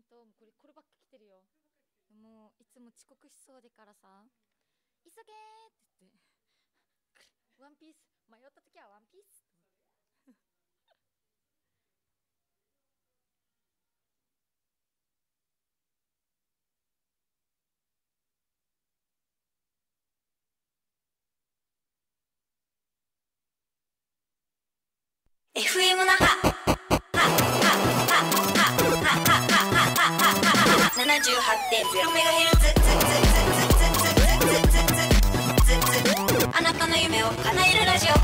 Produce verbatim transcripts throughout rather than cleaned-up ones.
当これこればっか来てるよ。もういつも遅刻しそうでからさ、急げーって言ってワンピース迷った時はワンピースエフエム 那覇ななじゅうはちてんゼロメガヘルツ、あなたの夢を叶えるラジオ。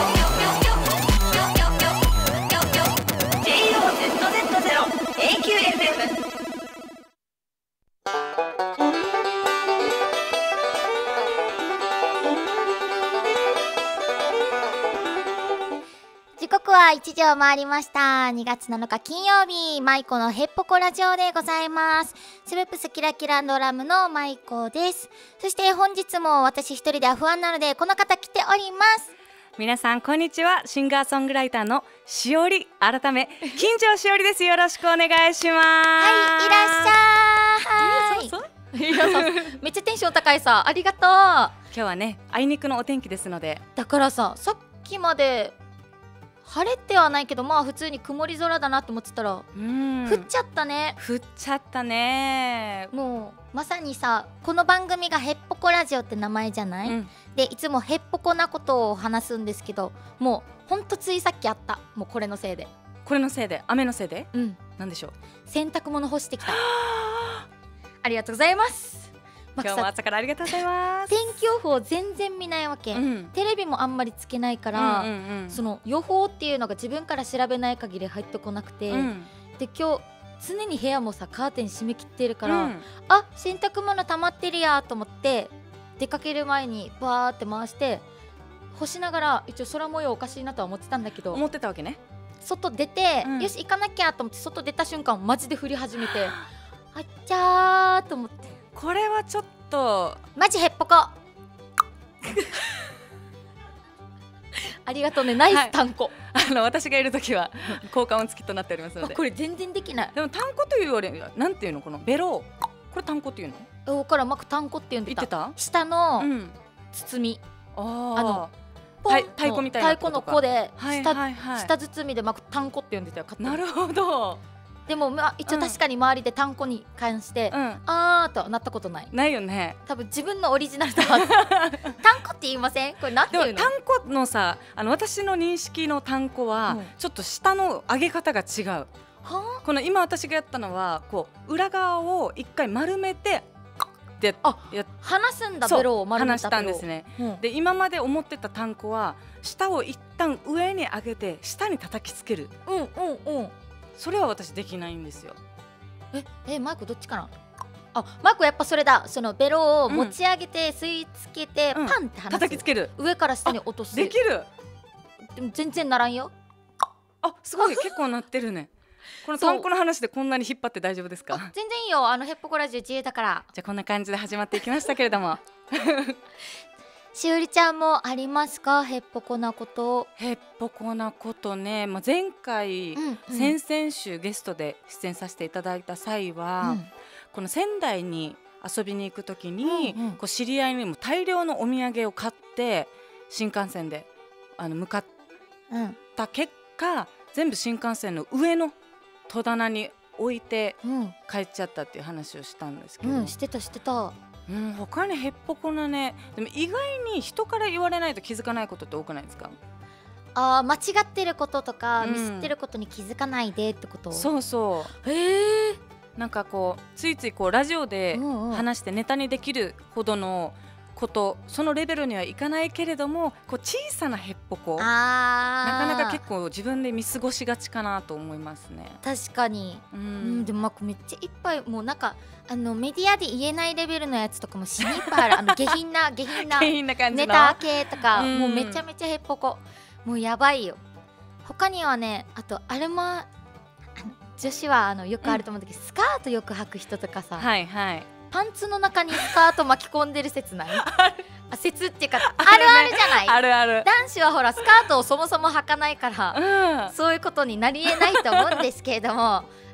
ジェイオーゼットゼットゼロ エーキューエフエム。 時刻はいちじを回りました。にがつなのか金曜日、マイコのヘッポコラジオでございます。スループスキラキラドラムのマイコです。そして本日も私一人では不安なのでこの方来ております。 皆さんこんにちは。シンガーソングライターのしおり、改め金城しおりです。よろしくお願いします。 はい、いらっしゃい。いやめっちゃテンション高いさ、ありがとう。今日はね、あいにくのお天気ですので。 だからさ、さっきまで晴れてはないけど、まあ普通に曇り空だなと思ってたら、うん、降っちゃったね。 降っちゃったね。 もうまさにさ、この番組がヘッポコラジオって名前じゃない、うん、でいつもヘッポコなことを話すんですけど、もうほんとついさっきあった。もうこれのせいでこれのせいで雨のせいで、 うん、 なんでしょう。 洗濯物干してきたありがとうございます。 今日も朝からありがとうございます。 天気予報全然見ないわけ、うん、テレビもあんまりつけないから、うんうんうん、その予報っていうのが自分から調べない限り入ってこなくて、うん、で今日常に部屋もさカーテン閉め切ってるから、うん、あ、洗濯物溜まってるやと思って出かける前にバーって回して干しながら、一応空模様おかしいなとは思ってたんだけど、 思ってたわけね。 外出て、うん、よし行かなきゃと思って外出た瞬間マジで降り始めてあっちゃーと思って、 これはちょっとマジヘッポコありがとうね、ナイス単語、はい、 あの私がいるときは効果音付きとなっておりますので。 これ全然できない。 でも単語というよりなんていうの、このベロー、これ単語っていうの？ おからまく単語って言うんでた。 言ってた？ 下の包み、 うん、 あのポンの太鼓みたいな太鼓の子で下、 はいはいはい、 下包みでまく単語って言うんでたよ。 なるほど。 でも、まあ、一応確かに周りで単語に関して、うん、あーとはなったことない。 ないよね。 多分自分のオリジナルとは単語って言いません？これなんていうの？ でも単語のさ、あの私の認識の単語は、うん、ちょっと下の上げ方が違う。はあ、この今私がやったのはこう裏側を一回丸めてで、 あ、離すんだ。ベロを丸めた。 離したんですね、うん、で今まで思ってた単語は下を一旦上に上げて下に叩きつける。 うんうんうん。それは私できないんですよ。 ええマイクどっちかな。あ、マイクやっぱそれだ。そのベロを持ち上げて吸い付けて、うん、パンって離す、 叩きつける。 上から下に落とす。 できる。 でも全然ならんよ。 あ、すごい結構なってるね。この単語の話でこんなに引っ張って大丈夫ですか？ 全然いいよ。あのヘッポコラジオ自由だから。 じゃあこんな感じで始まっていきましたけれどもしおりちゃんもありますか、ヘッポコなこと？ ヘッポコなことね、まあ、前回、うんうん、先々週ゲストで出演させていただいた際は、うん、この仙台に遊びに行くときに、うんうん、こう知り合いにも大量のお土産を買って新幹線であの向かった結果、うん、全部新幹線の上の戸棚に置いて帰っちゃったっていう話をしたんですけど、 うん、してたしてた。 うん、他にヘッポコなね。でも意外に人から言われないと気づかないことって多くないですか？ あー、間違ってることとか、うん、ミスってることに気づかないでってこと？ そうそう。 へー。 なんかこうついついこうラジオで話してネタにできるほどのこと、そのレベルにはいかないけれども、こう小さなヘッポコ、なかなか結構自分で見過ごしがちかなと思いますね。 確かに、うん、うん、でもまあめっちゃいっぱい、もうなんかあのメディアで言えないレベルのやつとかも死にいっぱいある。あの下品な下品な下品な感じのネタ系とか、うん、もうめちゃめちゃヘッポコ、もうやばいよ。他にはね、あとあれもあの女子はあのよくあると思うんだけど、うん、スカートよく履く人とかさ、 はいはい、 パンツの中にスカート巻き込んでる説ない？あ、説っていうかあるあるじゃない？ あるある。 男子はほらスカートをそもそも履かないから、うん、そういうことになりえないと思うんですけれども、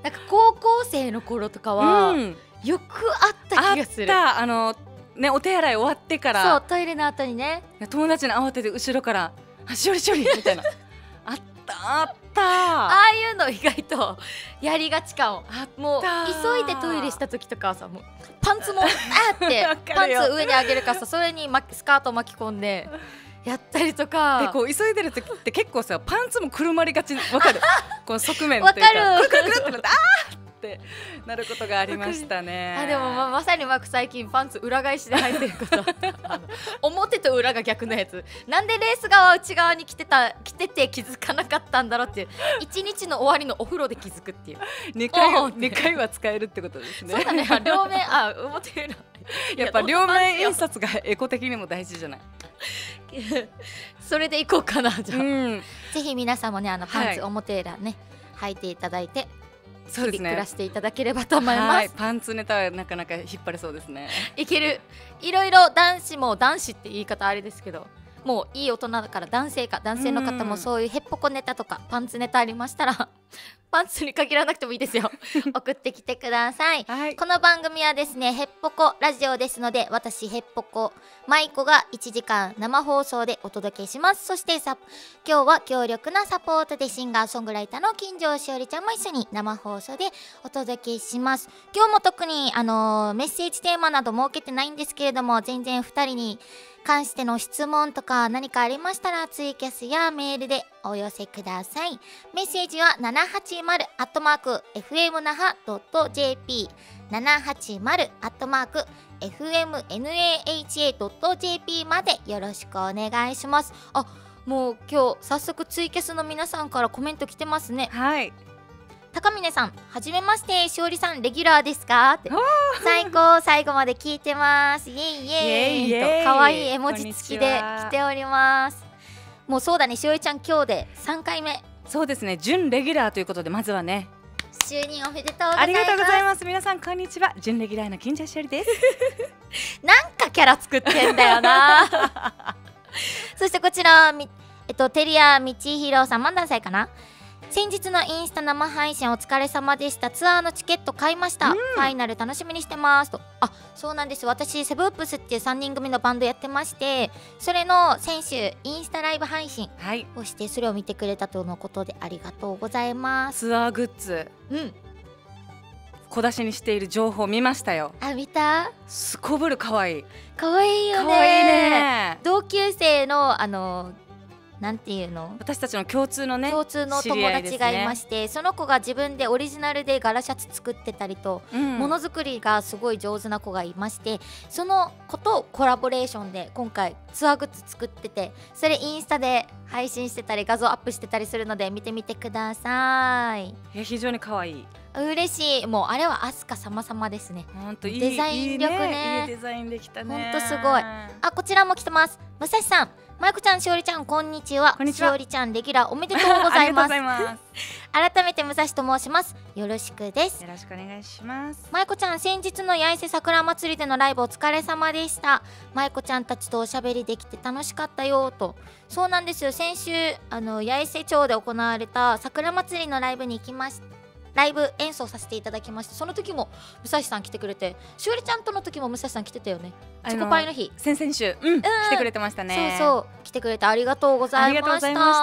なんか高校生の頃とかは、うん、よくあった気がする。 あった、あのね、お手洗い終わってから、 そう、トイレの後にね、 友達に慌てて後ろから「あ、しおりしおり」みたいなあったあった。 ああいうの意外とやりがちかも。もう急いでトイレした時とかはさ、もうパンツもあってパンツ上に上げるからさ、それにスカート巻き込んでやったりとか。 でこう急いでる時って結構さ、パンツもくるまりがち、わかるこの側面っていうか、 わかる、 くるくるくるってなって、あーってなることがありましたね。 あ、でも ま, まさにマーク最近パンツ裏返しで履いてることあの表と裏が逆のやつ、なんでレース側内側に着てた着てて気づかなかったんだろうっていう、一日の終わりのお風呂で気づくっていうにかい, にかいは使えるってことですね。 そうだね、両面、あ、表裏やっぱ両面印刷がエコ的にも大事じゃないそれでいこうかな、じゃあ、うん、ぜひ皆さんもね、あのパンツ表裏ね、はい、履いていただいて、そうですね、暮らしていただければと思います。 パンツネタはなかなか引っ張れそうですね。 いける。いろいろ男子も、男子って言い方あれですけど、もういい大人だから、男性か男性の方もそういうヘッポコネタとかパンツネタありましたらパンツに限らなくてもいいですよ送ってきてください、はい、この番組はですね、ヘッポコラジオですので、私ヘッポコマイコがいちじかん生放送でお届けします。そしてさ、今日は強力なサポートでシンガーソングライターの金城しおりちゃんも一緒に生放送でお届けします。今日も特にあのー、メッセージテーマなど設けてないんですけれども、全然ふたりに関しての質問とか何かありましたらツイキャスやメールでお寄せください。メッセージは ななはちまる アットマーク エフエムナハ ドット ジェーピー ななはちまる アットマーク エフエムナハ ドット ジェーピー までよろしくお願いします。あ、もう今日早速ツイキャスの皆さんからコメント来てますね。 はい。 高峰さん、はじめまして、しおりさんレギュラーですかって。最高、最後まで聞いてます、イエイイエイと可愛い絵文字付きで来ております。もうそうだね、しおりちゃん今日でさんかいめ。 そうですね、準レギュラーということで、まずはね、 就任おめでとうございます。 ありがとうございます。皆さんこんにちは、準レギュラーの金城しおりですなんかキャラ作ってんだよなそしてこちら、えっと、テリアみちひろさん、まん何歳かな。先日のインスタ生配信お疲れ様でした。ツアーのチケット買いました、うん、ファイナル楽しみにしてますと。あ、そうなんです。私セブンプスっていうさんにん組のバンドやってまして、それの先週インスタライブ配信をして、それを見てくれたとのことでありがとうございます。 ツアーグッズ、 うん、 小出しにしている情報見ましたよ。 あ、見た？ すこぶる可愛い。 可愛いよね。 可愛いね。 同級生のあのなんていうの、 私たちの共通のね、 共通の友達がいまして、ね、その子が自分でオリジナルで柄シャツ作ってたりと、うん、ものづくりがすごい上手な子がいまして、その子とコラボレーションで今回ツアーグッズ作ってて、それインスタで配信してたり画像アップしてたりするので見てみてください。 いや、非常に可愛い。 嬉しい。もうあれはアスカ様々ですね。 本当いいデザイン力ね。 いいデザインできたね。 本当すごい。あ、こちらも来てます。武蔵さん、まいこちゃん、しおりちゃん、こんにちは。しおりちゃんレギュラーおめでとうございます。改めて武蔵と申します。よろしくです。 よろしくお願いします。 まいこちゃん、先日の八重瀬桜祭りでのライブお疲れ様でした。まいこちゃんたちとおしゃべりできて楽しかったよと。そうなんですよ。先週あの八重瀬町で行われた桜祭りのライブに行きました。ライブ演奏させていただきまして、その時も武蔵さん来てくれて、しおりちゃんとの時も武蔵さん来てたよね。チョコパイの日、 先々週、うん、来てくれてましたね。 そうそう、来てくれてありがとうございました。ありがとうございました。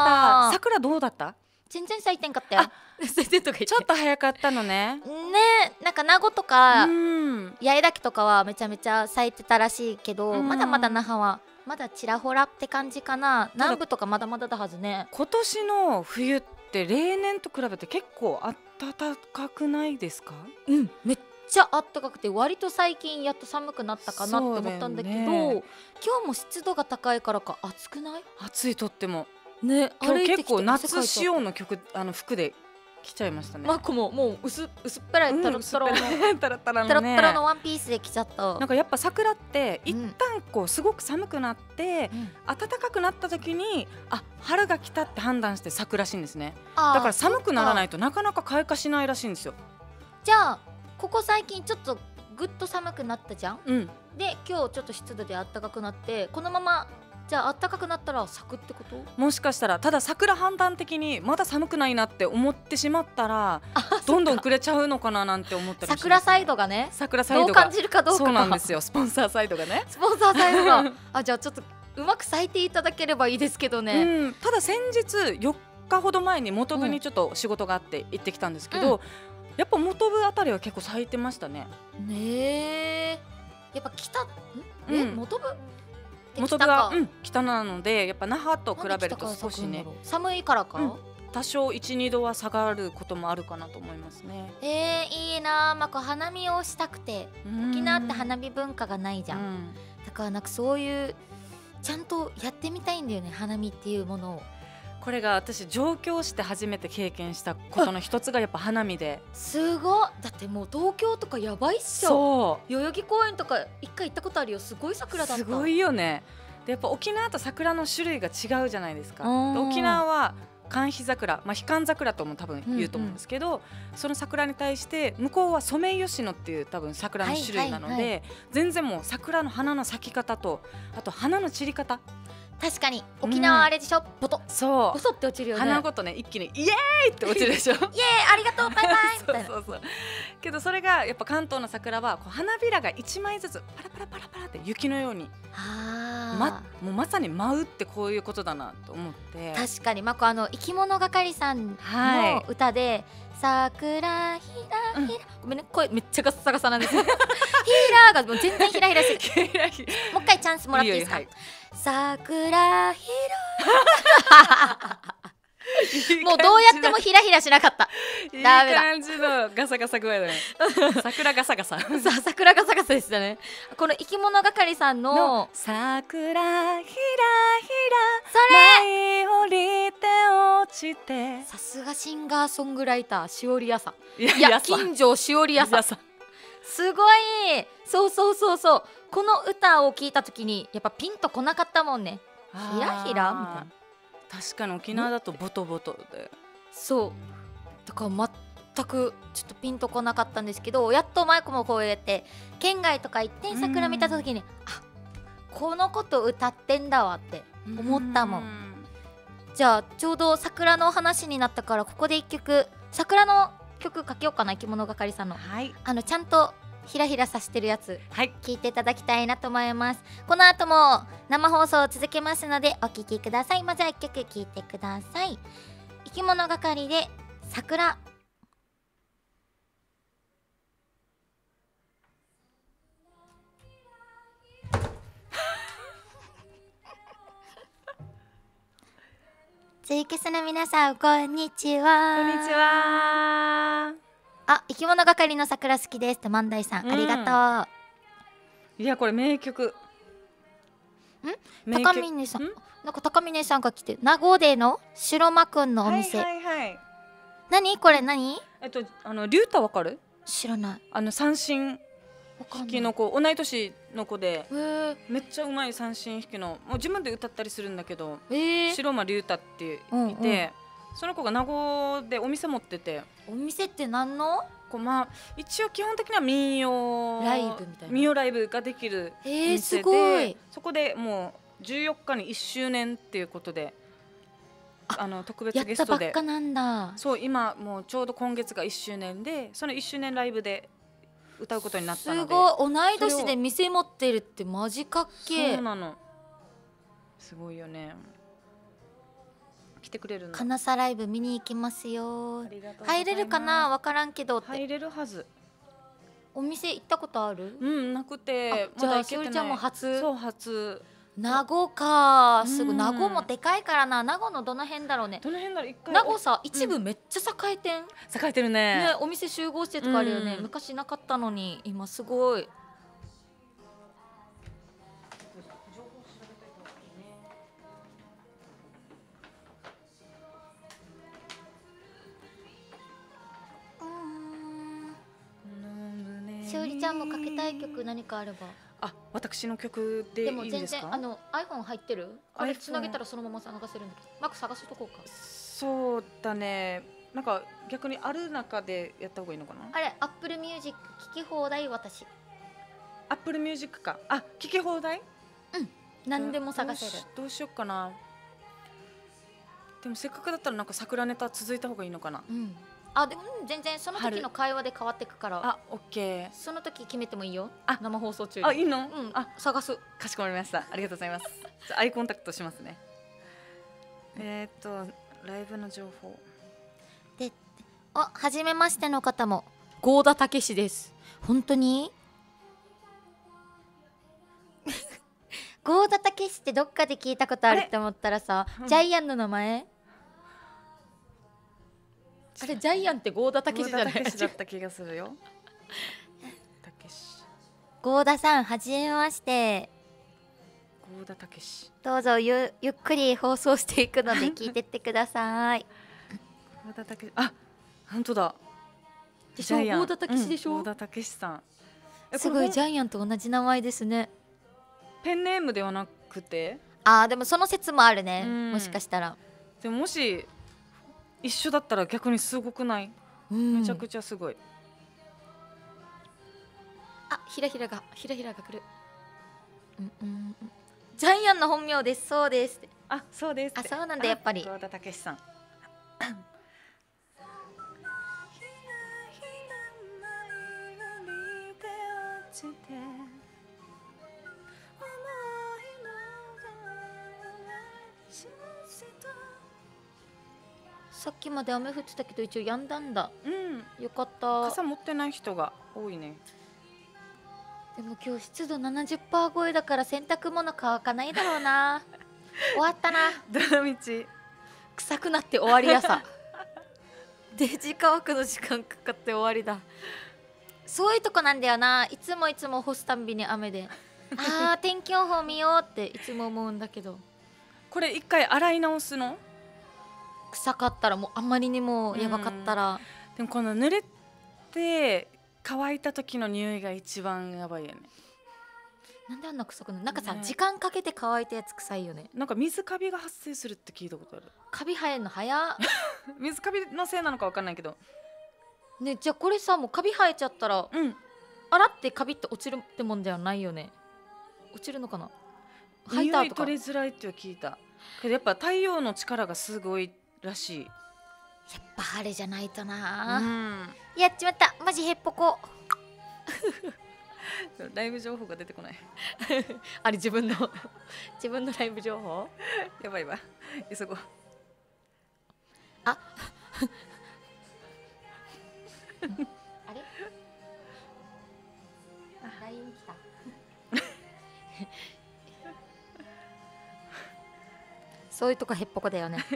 桜どうだった？ 全然咲いてんかったよ。 ちょっと早かったのね。 ね、なんか名護とか八重岳とかはめちゃめちゃ咲いてたらしいけど、まだまだ那覇はまだちらほらって感じかな。南部とかまだまだだはずね。 今年の冬って例年と比べて結構暖かくないですか？ うん、めっちゃ暖かくて、割と最近やっと寒くなったかなって思ったんだけど、ね、今日も湿度が高いからか暑くない？ 暑い、とってもね。 今日結構夏仕様の曲、あの服で来ちゃいましたね。 マコももう薄薄っぺらいタラッタラのタラッタラのタラッタラのワンピースで来ちゃった。 なんかやっぱ桜って一旦こうすごく寒くなって、うん、暖かくなった時に、あ、春が来たって判断して咲くらしいんですね。だから寒くならないとなかなか開花しないらしいんですよ。 じゃあここ最近ちょっとぐっと寒くなったじゃん、 うん、 で今日ちょっと湿度で暖かくなって、このままじゃあ暖かくなったら咲くってこと？ もしかしたら。ただ桜判断的にまだ寒くないなって思ってしまったらどんどんくれちゃうのかななんて思ったりします、ね、 桜サイドがね、 桜サイドがどう感じるかどうか。 そうなんですよ、スポンサーサイドがね。 スポンサーサイドがあ、じゃあちょっとうまく咲いていただければいいですけどね、 うん、ただ先日よっかほど前に本部にちょっと仕事があって行ってきたんですけど、うん、やっぱ本部あたりは結構咲いてましたね。 ねえ、やっぱ北んえ、うん、本部本部が、うん、北なのでやっぱ那覇と比べると少しね寒いからか、うん、 多少いち、にどは下がることもあるかなと思いますね。 えー、いいな、まあ、こう花見をしたくて、沖縄って花見文化がないじゃん、うん、だからなんかそういうちゃんとやってみたいんだよね、花見っていうものを。 これが私上京して初めて経験したことの一つがやっぱ花見で、 すごい。だってもう東京とかやばいっしょ。そう代々木公園とか一回行ったことあるよ、すごい桜だった。 すごいよね。でやっぱ沖縄と桜の種類が違うじゃないですか。沖縄は寒肥桜、まあ、氷寒桜とも多分言うと思うんですけど、うんうん、その桜に対して向こうはソメイヨシノっていう多分桜の種類なので、はいはいはい、全然もう桜の花の咲き方とあと花の散り方、 確かに沖縄あれでしょ、うん、ボトそうボソって落ちるよね。 花ごとね一気にイエーイって落ちるでしょイエーイありがとうバイバイみたいなそうそうそう。けどそれがやっぱ関東の桜はこう花びらがいちまいずつパラパラパラパラって雪のように、あ、ま、もうまさに舞うってこういうことだなと思って。 確かに、まあ、あの生き物係さんの歌で、はい、桜ひらひら、うん、ごめんね声めっちゃガッサガサなんですよひらがもう全然ひらひらしてるもう一回チャンスもらっていいですか。いいよ、はい、桜ひらもうどうやってもひらひらしなかった。 いい感じのガサガサ具合だね桜ガサガサさあ桜ガサガサでしたね。この生き物係さん の, の桜ひらひらそれ舞い降りて落ちて、 さすがシンガーソングライターしおりやさいや近所しおりやさすごい。そうそうそうそう、この歌を聞いた時にやっぱピンとこなかったもんね。ひらひらみたいな。 確かに沖縄だとボトボトで、 そうだから全くちょっとピンとこなかったんですけど、やっとマイコもこうやって県外とか行って桜見た時に、あ、このこと歌ってんだわって思ったもん。んじゃあちょうど桜の話になったからここで一曲桜の曲かけようかな。生き物係さんの、はい、あのちゃんとひらひらさしてるやつ、はい、聞いていただきたいなと思います。この後も生放送を続けますのでお聴きください。まずは一曲聴いてください。生き物係で桜。ツイキャスの皆さんこんにちは。 こんにちは。 あ、生き物係の桜好きですって万代さん、うん、ありがとう。いやこれ名曲。 ん高峰さん、なんか高峰さんが来て名護での白間くんのお店、はいはいはい、何これ何？ えっとあの龍太わかる？ 知らない。 あの三線弾きの子、同い年の子でめっちゃうまい三線弾きの、もう自分で歌ったりするんだけど、白間龍太っていて、うんうん、その子が名護でお店持ってて。 お店って何の？ こうまあ、一応基本的には民謡ライブみたいな、 民謡ライブができるお店で、すごい。そこでもうじゅうよっかにいっしゅうねんっていうことで、ああの特別ゲストでやったばっかなんだ。 そう今もうちょうど今月がいっしゅうねんで、そのいっしゅうねんライブで歌うことになったので。 すごい、同い年で店持ってるってマジかっけ。 そうなの、すごいよね。来てくれるの。 金沢ライブ見に行きますよ。入れるかな、分からんけどって。 入れるはず。 お店行ったことある？ うん、なくて。 じゃあしおりちゃんも初？ そう初。 名護か、すぐ名護もでかいからな。名護のどの辺だろうね。 どの辺だろう。一回名護さ、一部めっちゃ栄えてん。栄えてるね。 ね、お店集合してとかあるよね。昔なかったのに今すごい。しおりちゃんもかけたい曲何かあれば。 あ、私の曲でいいんですか？でも全然あの iPhone 入ってる？これつなげたらそのまま探せるんだけど、マーク探しとこうか。 そうだね。なんか逆にある中でやった方がいいのかな？ あれ、Apple Music 聞き放題私。 Apple Music か。あ、聞き放題？ うん。 何でも探せる。 どうしよっかな。でもせっかくだったらなんか桜ネタ続いた方がいいのかな。 うん、あでも全然その時の会話で変わってくから。 あ、オッケー。 その時決めてもいいよ。 あ、 生放送中に。 あ、いいの？ うん、 あ、 探す。 かしこまりました。ありがとうございます。じゃあアイコンタクトしますね。えっとライブの情報で、あ、初めましての方も郷田武史です。本当に？郷田武史ってどっかで聞いたことあるって思ったらさ、うん、ジャイアンの名前？あれジャイアンって郷田武史じゃない？ 郷田武史だった気がするよ。 郷田さん、はじめまして。 郷田武史。 どうぞゆゆっくり放送していくので聞いてってください。 郷田武史、あ、本当だ。 でしょ、郷田武史でしょ。 郷田武史さん。 すごいジャイアンと同じ名前ですね。 ペンネームではなくて？ ああ、でもその説もあるね。もしかしたら。 でももし一緒だったら逆にすごくない？めちゃくちゃすごい。 あ、ひらひらがひらひらが来る。うんうん、ジャイアンの本名です。そうです。 あ、そうです。 あ、そうなんだやっぱり。 郷田武史さん。 さっきまで雨降ってたけど一応止んだんだ。 うん、 よかった。 傘持ってない人が多いね。 でも今日湿度 ななじゅっパーセント 超えだから洗濯物乾かないだろうな。終わったな。 どの道臭くなって終わりやさ。デジ乾くの時間かかって終わりだ。そういうとこなんだよな。いつもいつも干すたんびに雨で、あー天気予報見ようっていつも思うんだけど、 これ一回洗い直すの？ 臭かったら、もうあまりにもやばかったら。 でもこの濡れて乾いた時の匂いが一番やばいよね。 なんであんな臭くない？なんかさ、ね、時間かけて乾いたやつ臭いよね。 なんか水カビが発生するって聞いたことある。 カビ生えんの早っ。 水カビのせいなのか分かんないけどね。じゃあこれさ、もうカビ生えちゃったら、うん、洗ってカビって落ちるってもんではないよね。落ちるのかな？ 匂い取りづらいっては聞いたけど、やっぱ太陽の力がすごいらしい。 やっぱ晴れじゃないとな、 うん、 やっちまった。マジへっぽこ。 ライブ情報が出てこない。 あれ自分の自分のライブ情報やばいわ、急ごう。 ああれ ライン 来た。そういうとこへっぽこだよね。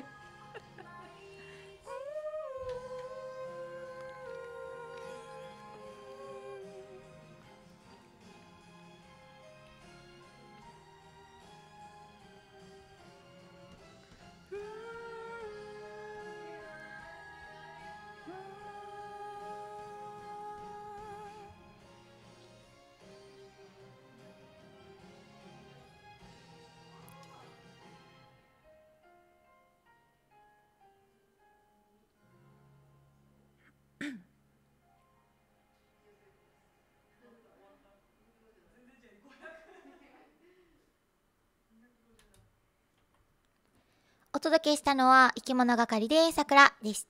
お届けしたのは生き物係でさくらでした。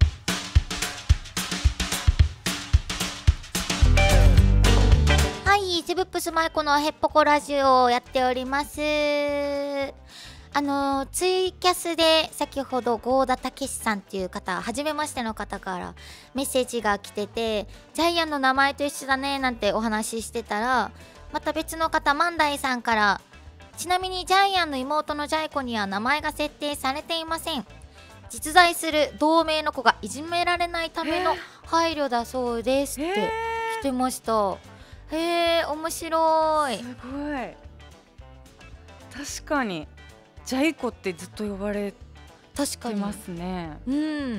はい、セブップスマイコのへっぽこラジオをやっております。あのツイキャスで先ほど郷田武史さんっていう方、初めましての方からメッセージが来てて、ジャイアンの名前と一緒だねなんてお話ししてたら、また別の方、万代さんから、ちなみにジャイアンの妹のジャイ子には名前が設定されていません。実在する同名の子がいじめられないための配慮だそうですって来てました。へえ、面白い。 すごい。確かにジャイ子ってずっと呼ばれてますね。 うん、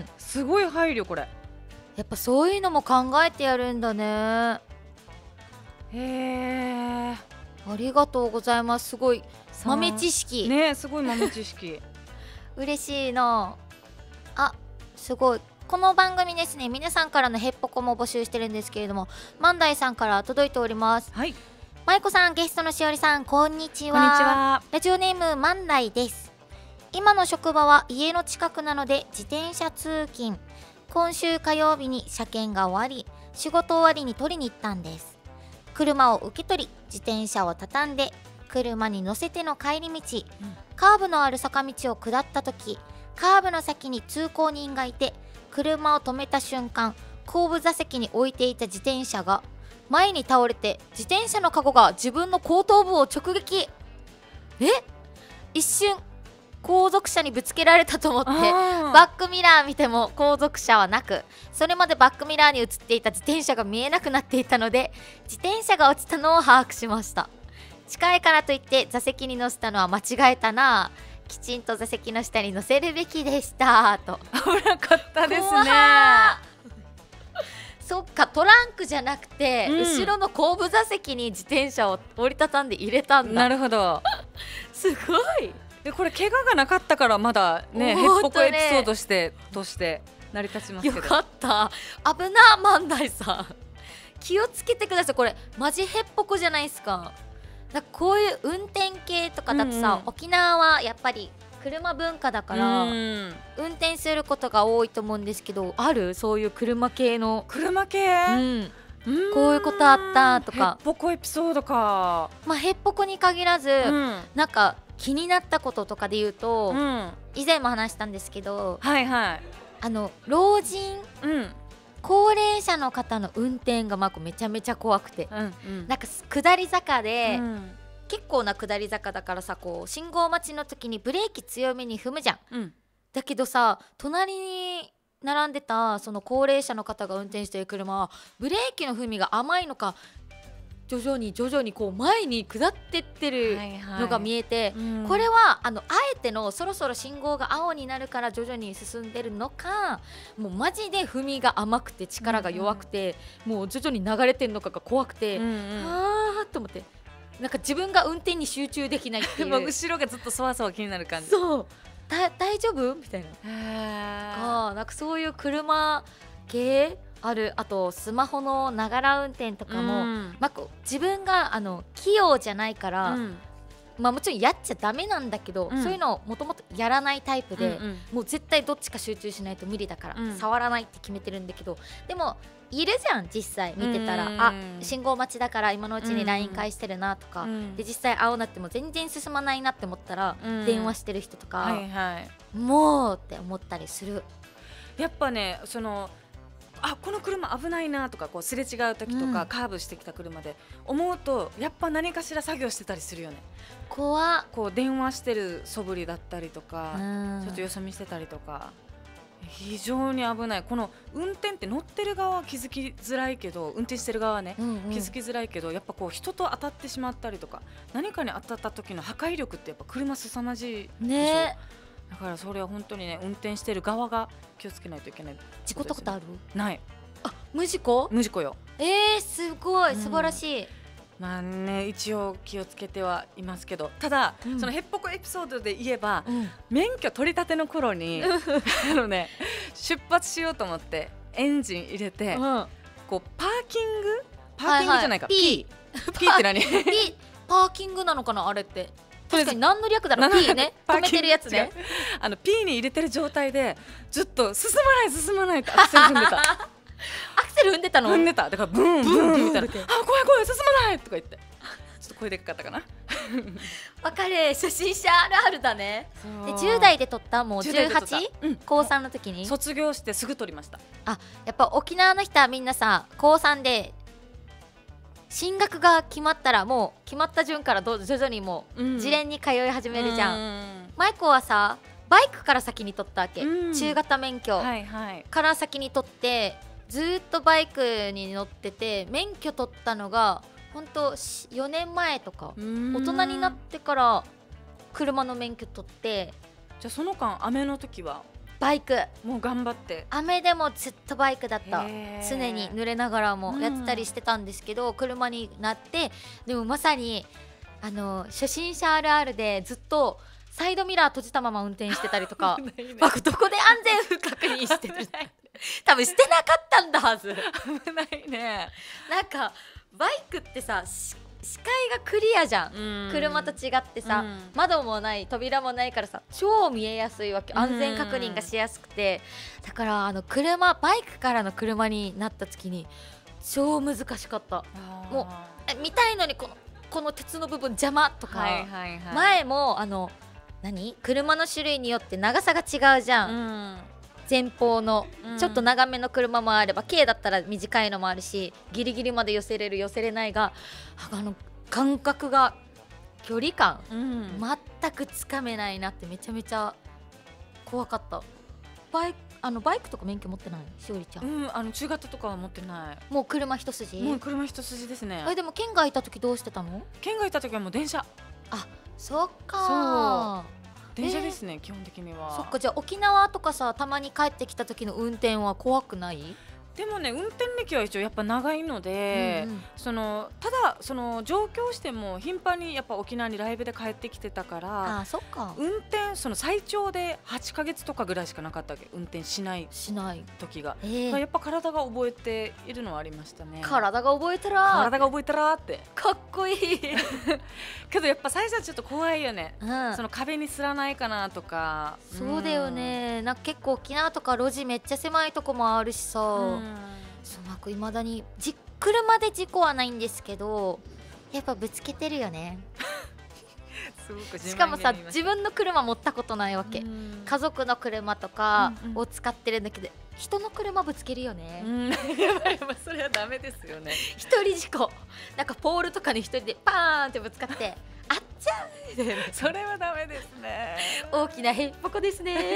すごい配慮これ。 やっぱそういうのも考えてやるんだね。 へえ、 ありがとうございます。すごい豆知識ね、すごい豆知識。 嬉しいなあ。すごい。この番組ですね、皆さんからのへっぽこも募集してるんですけれども、万代さんから届いております。 はい。 まいこさん、ゲストのしおりさん、こんにちは。 こんにちは。 ラジオネーム万来です。今の職場は家の近くなので自転車通勤。今週火曜日に車検が終わり、仕事終わりに取りに行ったんです。車を受け取り、自転車を畳んで車に乗せての帰り道、うん、カーブのある坂道を下った時、カーブの先に通行人がいて、車を止めた瞬間、後部座席に置いていた自転車が前に倒れて、自転車のカゴが自分の後頭部を直撃。え一瞬後続車にぶつけられたと思ってバックミラー見ても後続車はなく、それまでバックミラーに映っていた自転車が見えなくなっていたので、自転車が落ちたのを把握しました。近いからといって座席に乗せたのは間違えたな、きちんと座席の下に乗せるべきでしたと。 危なかったですね。 そっか、トランクじゃなくて、うん、後ろの後部座席に自転車を折りたたんで入れたんだ。 なるほどすごい。でこれ怪我がなかったからまだね、ヘッポコエピソードしてとして成り立ちますけど。 よかった。危な、万代さん気をつけてください。これマジヘッポコじゃないですか。だからこういう運転系とかだとさ、うんうん、沖縄はやっぱり車文化だから、うん、運転することが多いと思うんですけど、あるそういう車系の車系、 うん、こういうことあったとか。 ヘッポコエピソードか。 まあヘッポコに限らず、うん、なんか気になったこととかで言うと、うん、以前も話したんですけど、 はいはい、 あの老人、うん、高齢者の方の運転がまあめちゃめちゃ怖くて、うんうん、なんか下り坂で、うん、結構な下り坂だからさ、こう信号待ちの時にブレーキ強めに踏むじゃん、うん、だけどさ、隣に並んでたその高齢者の方が運転している車はブレーキの踏みが甘いのか、徐々に徐々にこう前に下ってってるのが見えて、はいはい、うん、これはあのあえてのそろそろ信号が青になるから徐々に進んでるのか、もうマジで踏みが甘くて力が弱くて、うんうん、もう徐々に流れてるのかが怖くて、うんうん、あーと思って、なんか自分が運転に集中できないっていう後ろがずっとそわそわ気になる感じ。 そうだ大丈夫みたいな。あ、なんかそういう車系ある。あとスマホのながら運転とかも、うん、まあ、自分があの器用じゃないから、うん、まあ、もちろんやっちゃダメなんだけど、うん、そういうのをもともとやらないタイプで、うんうん、もう絶対どっちか集中しないと無理だから、うん、触らないって決めてるんだけど、でもいるじゃん実際見てたら、あ、信号待ちだから今のうちに ライン 返してるなとか、うん、で実際青なっても全然進まないなって思ったら、うん、電話してる人とか、はいはい、もうって思ったりする。 やっぱね、そのあ、この車危ないなとか、こうすれ違う時とか、うん、カーブしてきた車で思うと、やっぱ何かしら作業してたりするよね。 怖っ。 こう電話してる素振りだったりとか、ちょっとよそ見してたりとか、非常に危ない。この運転って乗ってる側は気づきづらいけど、運転してる側はね、うんうん、気づきづらいけど、やっぱこう人と当たってしまったりとか、何かに当たった時の破壊力ってやっぱ車凄まじいでしょ、ね。だからそれは本当にね、運転してる側が気をつけないといけない、ね。 事故ったことある？ ない。 あ、無事故？ 無事故よ。 えー、すごい、素晴らしい。うん、 まあね、一応気をつけてはいますけど、ただ、うん、そのヘッポコエピソードで言えば、うん、免許取り立ての頃にあのね、出発しようと思ってエンジン入れて、うん、こうパーキングパーキングじゃないか、はいはい、P P って何？ P パーキングなのかな、あれって。確かに何の略だろう。 P ね、止めてるやつね。 あの P に入れてる状態でずっと進まない進まないってアクセル踏んでたアクセル踏んでたの？ 踏んでた。だからブンブンみたいな、あ、怖い怖い進まないとか言って、ちょっと声でかかったかな。 わかる、初心者あるあるだね。でじゅう代で取った？もうじゅうはち？うん、こうさんの時に卒業してすぐ取りました。 あ、やっぱ沖縄の人はみんなさ、こうさんで進学が決まったらもう決まった順からどうぞ徐々にもう自連に通い始めるじゃん、うん、マイコはさバイクから先に取ったわけ、うん、中型免許から先に取って、ずーっとバイクに乗ってて、免許取ったのがほんとよねんまえとか、大人になってから車の免許取って。 じゃあその間雨の時はバイクもう頑張って？ 雨でもずっとバイクだった。常に濡れながらもやってたりしてたんですけど、うん、車になって、でもまさにあの初心者あるあるでずっとサイドミラー閉じたまま運転してたりとかね、どこで安全確認してる多分してなかったんだはず。 危ないね。 なんかバイクってさ、 視界がクリアじゃん、 うん、 車と違ってさ、うん、窓もない扉もないからさ超見えやすいわけ、安全確認がしやすくて、うん、だからあの車バイクからの車になった時に超難しかった。もうえ見たいのにこのこの鉄の部分邪魔とか、はいはいはい、前もあの何車の種類によって長さが違うじゃん、うん、前方のちょっと長めの車もあれば、うん、軽だったら短いのもあるし、ギリギリまで寄せれる寄せれないが、あの感覚が距離感、うん、全くつかめないなってめちゃめちゃ怖かった。バイクあのバイクとか免許持ってないしおりちゃん？ うん、あの中型とかは持ってない。 もう車一筋？ もう車一筋ですね。 えでも県外いた時どうしてたの？ 県外いた時はもう電車。 あ、そっか。 そう電車ですね、えー、基本的には。 そっか、じゃあ沖縄とかさたまに帰ってきた時の運転は怖くない？ でもね、運転歴は一応やっぱ長いので、うんうん、そのただその上京しても頻繁にやっぱ沖縄にライブで帰ってきてたから、 あ、そっか。 運転その最長ではちかげつとかぐらいしかなかったわけ、運転しないしない時が、 えー、 やっぱ体が覚えているのはありましたね。 体が覚えたら体が覚えたらってかっこいいけどやっぱ最初はちょっと怖いよね、 うん、 その壁にすらないかなとか。 そうだよね、うん、なんか結構沖縄とか路地めっちゃ狭いとこもあるしさ、うん、そうなんか未だにじ車で事故はないんですけどやっぱぶつけてるよねすごくしかもさ自分の車持ったことないわけ、家族の車とかを使ってるんだけど、うんうん、人の車ぶつけるよね、 うん、やばいやばい、それはダメですよね一人事故なんかポールとかに一人でパーンってぶつかってあっちゃうみたいなそれはダメですね大きなへっぽこですね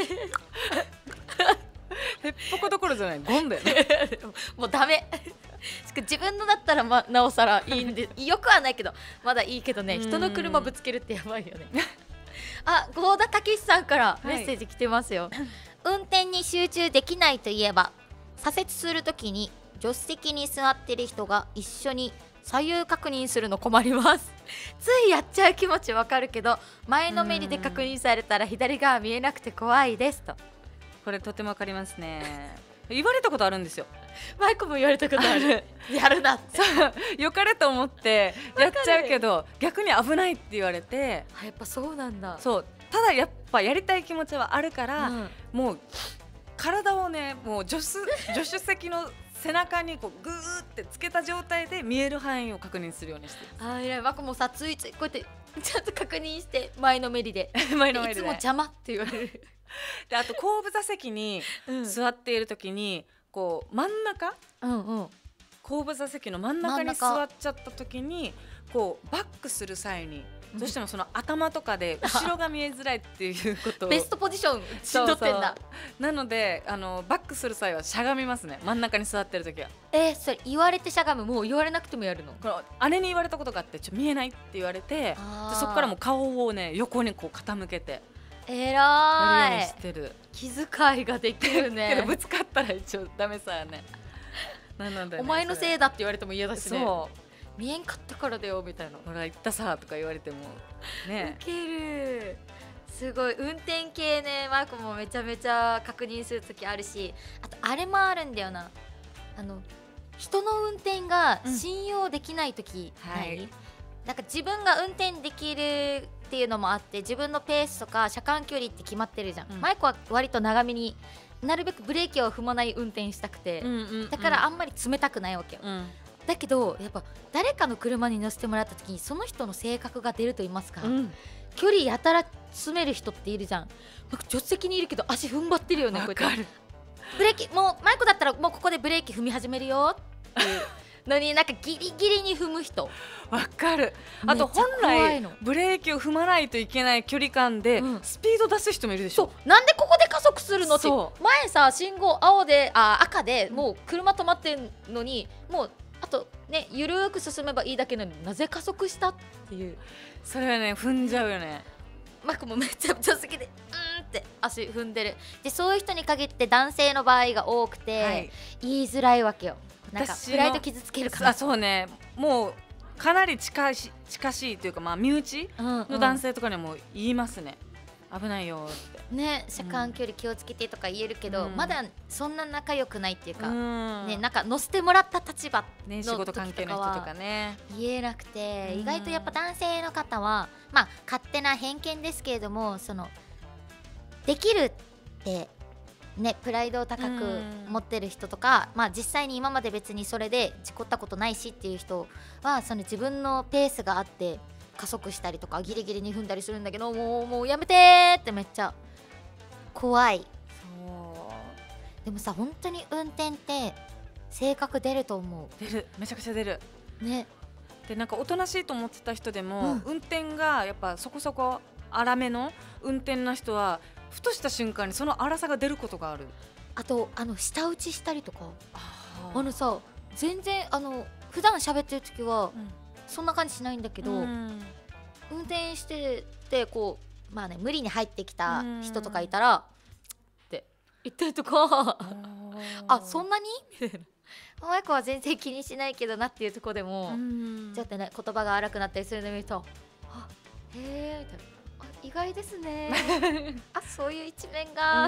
へっぽこどころじゃない、ゴンだよねもうダメ自分のだったら、ま、なおさらいいんでよくはないけどまだいいけどね、人の車ぶつけるってやばいよねあ、合田武さんからメッセージ来てますよ、はい、運転に集中できないといえば左折するときに助手席に座ってる人が一緒に左右確認するの困りますついやっちゃう気持ちわかるけど前のめりで確認されたら左側見えなくて怖いですと。 これとてもわかりますね言われたことあるんですよ。 マイコも言われたことあるやるなってよかれと思ってやっちゃうけど逆に危ないって言われて、 あ、やっぱそうなんだ。 そう、ただやっぱやりたい気持ちはあるから、うん、もう体をねもう助手、助手席の背中にこうグーってつけた状態で見える範囲を確認するようにしてる。 あ、いや、マコもさついついこうやってちゃんと確認して前のめりで前のめりでいつも邪魔って言われるであと後部座席に座っている時に、うん、こう真ん中、うんうん、後部座席の真ん中に座っちゃった時にこうバックする際にどうしてもその頭とかで後ろが見えづらいっていうことをベストポジションしとってんだ。 そうそうなのであのバックする際はしゃがみますね、真ん中に座ってる時は。 えー、それ言われてしゃがむ？もう言われなくてもやるの？ この姉に言われたことがあって、ちょ見えないって言われて、でそこからもう顔をね横にこう傾けてえらいやるようにしてる。 気遣いができるねけどぶつかったら一応ダメさやねなので、ね、 お前のせいだって言われても嫌だしね。 そう見えんかったからだよみたいな、 ほら言ったさとか言われてもね。 ウケる。すごい運転系ね、マークもめちゃめちゃ確認するときあるし、あとあれもあるんだよな、あの人の運転が信用できないときない、うん、はい、なんか自分が運転できるっていうのもあって、自分のペースとか車間距離って決まってるじゃん、うん、マイクは割と長めになるべくブレーキを踏まない運転したくて、うんうんうん、だからあんまり冷たくないわけよ、うん、だけどやっぱ誰かの車に乗せてもらった時にその人の性格が出ると言いますか、うん、距離やたら詰める人っているじゃん。なんか助手席にいるけど足踏ん張ってるよね。 わかる。 ブレーキもうマイクだったらもうここでブレーキ踏み始めるよっていうのになんかギリギリに踏む人わかる。あと本来ブレーキを踏まないといけない距離感でスピード出す人もいるでしょ、うん、 そうなんでここで加速するのって。前さ信号青であ赤でもう車止まってんのにもうあとねゆるーく進めばいいだけなのになぜ加速したっていう。 それはね踏んじゃうよね。 マックもめっちゃ助手席でうーんって足踏んでる。でそういう人に限って男性の場合が多くて、はい、言いづらいわけよ。なんかプライド傷つけるから。 あ、そうね、もうかなり近し近しいというか、まあ身内の男性とかにも言いますね、 危ないよってね、車間距離気をつけてとか言えるけど、 うん、 まだそんな仲良くないっていうか、 うん、 ね、なんか乗せてもらった立場ね、仕事関係の人とかね言えなくて、 うん、 意外とやっぱ男性の方はまあ勝手な偏見ですけれども、そのできるってね、プライドを高く持ってる人とか、まあ実際に今まで別にそれで事故ったことないしっていう人は、その自分のペースがあって加速したりとかギリギリに踏んだりするんだけど、もうもうやめてーってめっちゃ怖い。そうでもさ、本当に運転って性格出ると思う。 出る、めちゃくちゃ出るね。 で、なんかおとなしいと思ってた人でも、うん、運転がやっぱそこそこ荒めの運転な人はふとした瞬間にその荒さが出ることがある。 あとあの舌打ちしたりとか、あ, あのさ全然あの普段喋ってる時は、うん、そんな感じしないんだけど、うん、運転しててこうまあね、無理に入ってきた人とかいたら、うん、って言ったりとかあ、そんなにみたいな。マイコは全然気にしないけどなっていうところでも、うん、ちょっとね言葉が荒くなったりするのを見ると、あ、へえみたいな、意外ですねあ、そういう一面が、うん、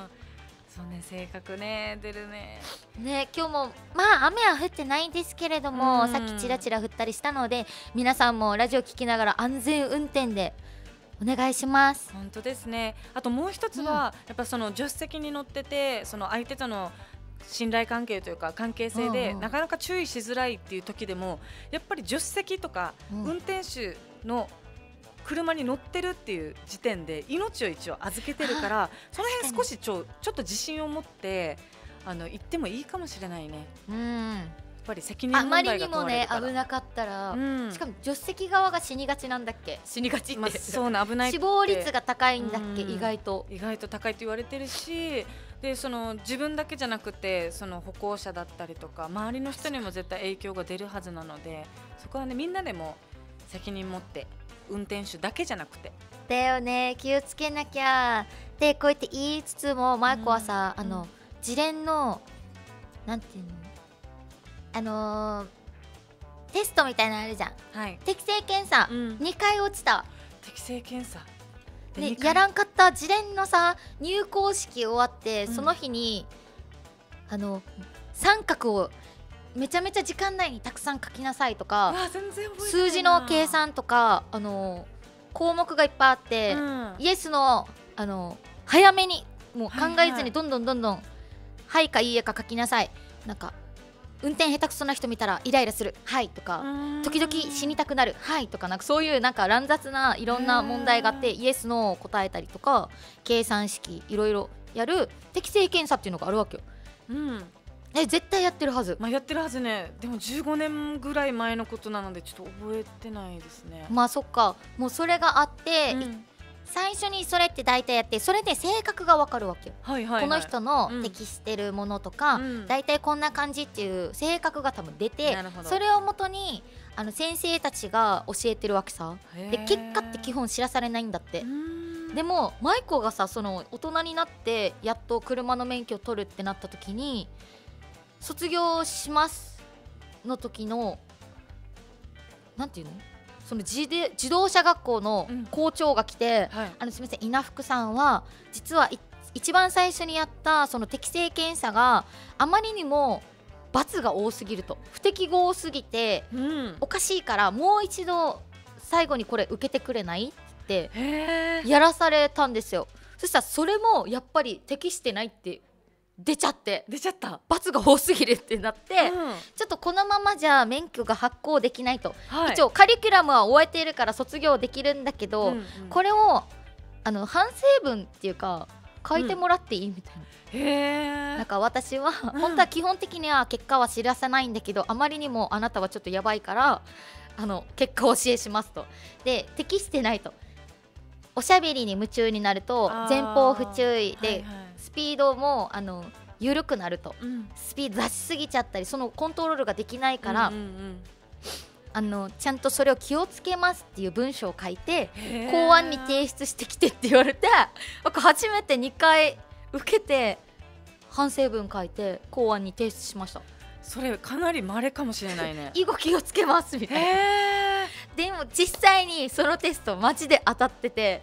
そうね、性格ね、出るね。 ね、今日もまあ雨は降ってないんですけれども、うん、さっきちらちら降ったりしたので、皆さんもラジオ聞きながら安全運転でお願いします。 本当ですね。あともう一つは、うん、やっぱその助手席に乗ってて、その相手との信頼関係というか関係性で、うんうん、なかなか注意しづらいっていう時でも、やっぱり助手席とか、うん、運転手の車に乗ってるっていう時点で命を一応預けてるから、その辺少しちょ、ちょっと自信を持ってあの言ってもいいかもしれないね。うん、やっぱり責任問題が問われるから。 あまりにもね危なかったら、うん、しかも助手席側が死にがちなんだっけ。死にがちって、まあ、 そうね、危ないって、 死亡率が高いんだっけ、うん、意外と意外と高いと言われてるし、でその自分だけじゃなくてその歩行者だったりとか周りの人にも絶対影響が出るはずなので、そこはねみんなでも責任持って、運転手だけじゃなくてだよね、気をつけなきゃってこうやって言いつつも、マイコはさ、うん、あの自連のなんていうの、あのー、テストみたいなのあるじゃん、はい、適正検査、うん、にかい落ちた。 適正検査でやらんかった。自連のさ入校式終わって、うん、その日にあの三角をめちゃめちゃ時間内にたくさん書きなさいとか、数字の計算とか、あの項目がいっぱいあって、うん、イエスの、あの早めにもう考えずにどんどんどんどん、はいはい、はいかいいえか書きなさい。なんか運転下手くそな人見たらイライラする、はいとか、時々死にたくなる、はいとか、なんかそういうなんか乱雑ないろんな問題があって、イエスのを答えたりとか、計算式いろいろやる適正検査っていうのがあるわけよ。うん、え絶対やってるはず。 まあ、やってるはずね。でもじゅうごねんぐらい前のことなのでちょっと覚えてないですね。 まあそっか、もうそれがあって、うん、最初にそれって大体やって、それで性格が分かるわけよ、はいはいはい、この人の適してるものとか、うん、大体こんな感じっていう性格が多分出て、それをもとにあの先生たちが教えてるわけさ。で結果って基本知らされないんだって。でもマイコがさ、その大人になってやっと車の免許を取るってなった時に、卒業しますの時のなんていうの、その 自, で自動車学校の校長が来て、うんはい、あのすみません、稲福さんは実は一番最初にやったその適正検査があまりにも罰が多すぎると、不適合すぎて、うん、おかしいからもう一度最後にこれ受けてくれないってやらされたんですよ。そしたらそれもやっぱり適してないって出ちゃって出ちゃった罰が多すぎるってなって、うん、ちょっとこのままじゃ免許が発行できないと、はい、一応カリキュラムは終えているから卒業できるんだけど、うんうん、これをあの反省文っていうか書いてもらっていいみたいな、うん、へー、なんか私は、うん、本当は基本的には結果は知らせないんだけど、あまりにもあなたはちょっとやばいからあの結果を教えしますと。で適してないと、おしゃべりに夢中になると前方不注意で、はいはい、スピードもあの緩くなると、うん、スピード出しすぎちゃったり、そのコントロールができないから、うんうんうん、あのちゃんとそれを気をつけますっていう文章を書いて公安に提出してきてって言われて、僕初めてにかい受けて反省文書いて公安に提出しました。 それかなり稀かもしれないね。 以後気をつけますみたいな。でも実際にそのテストマジで当たってて、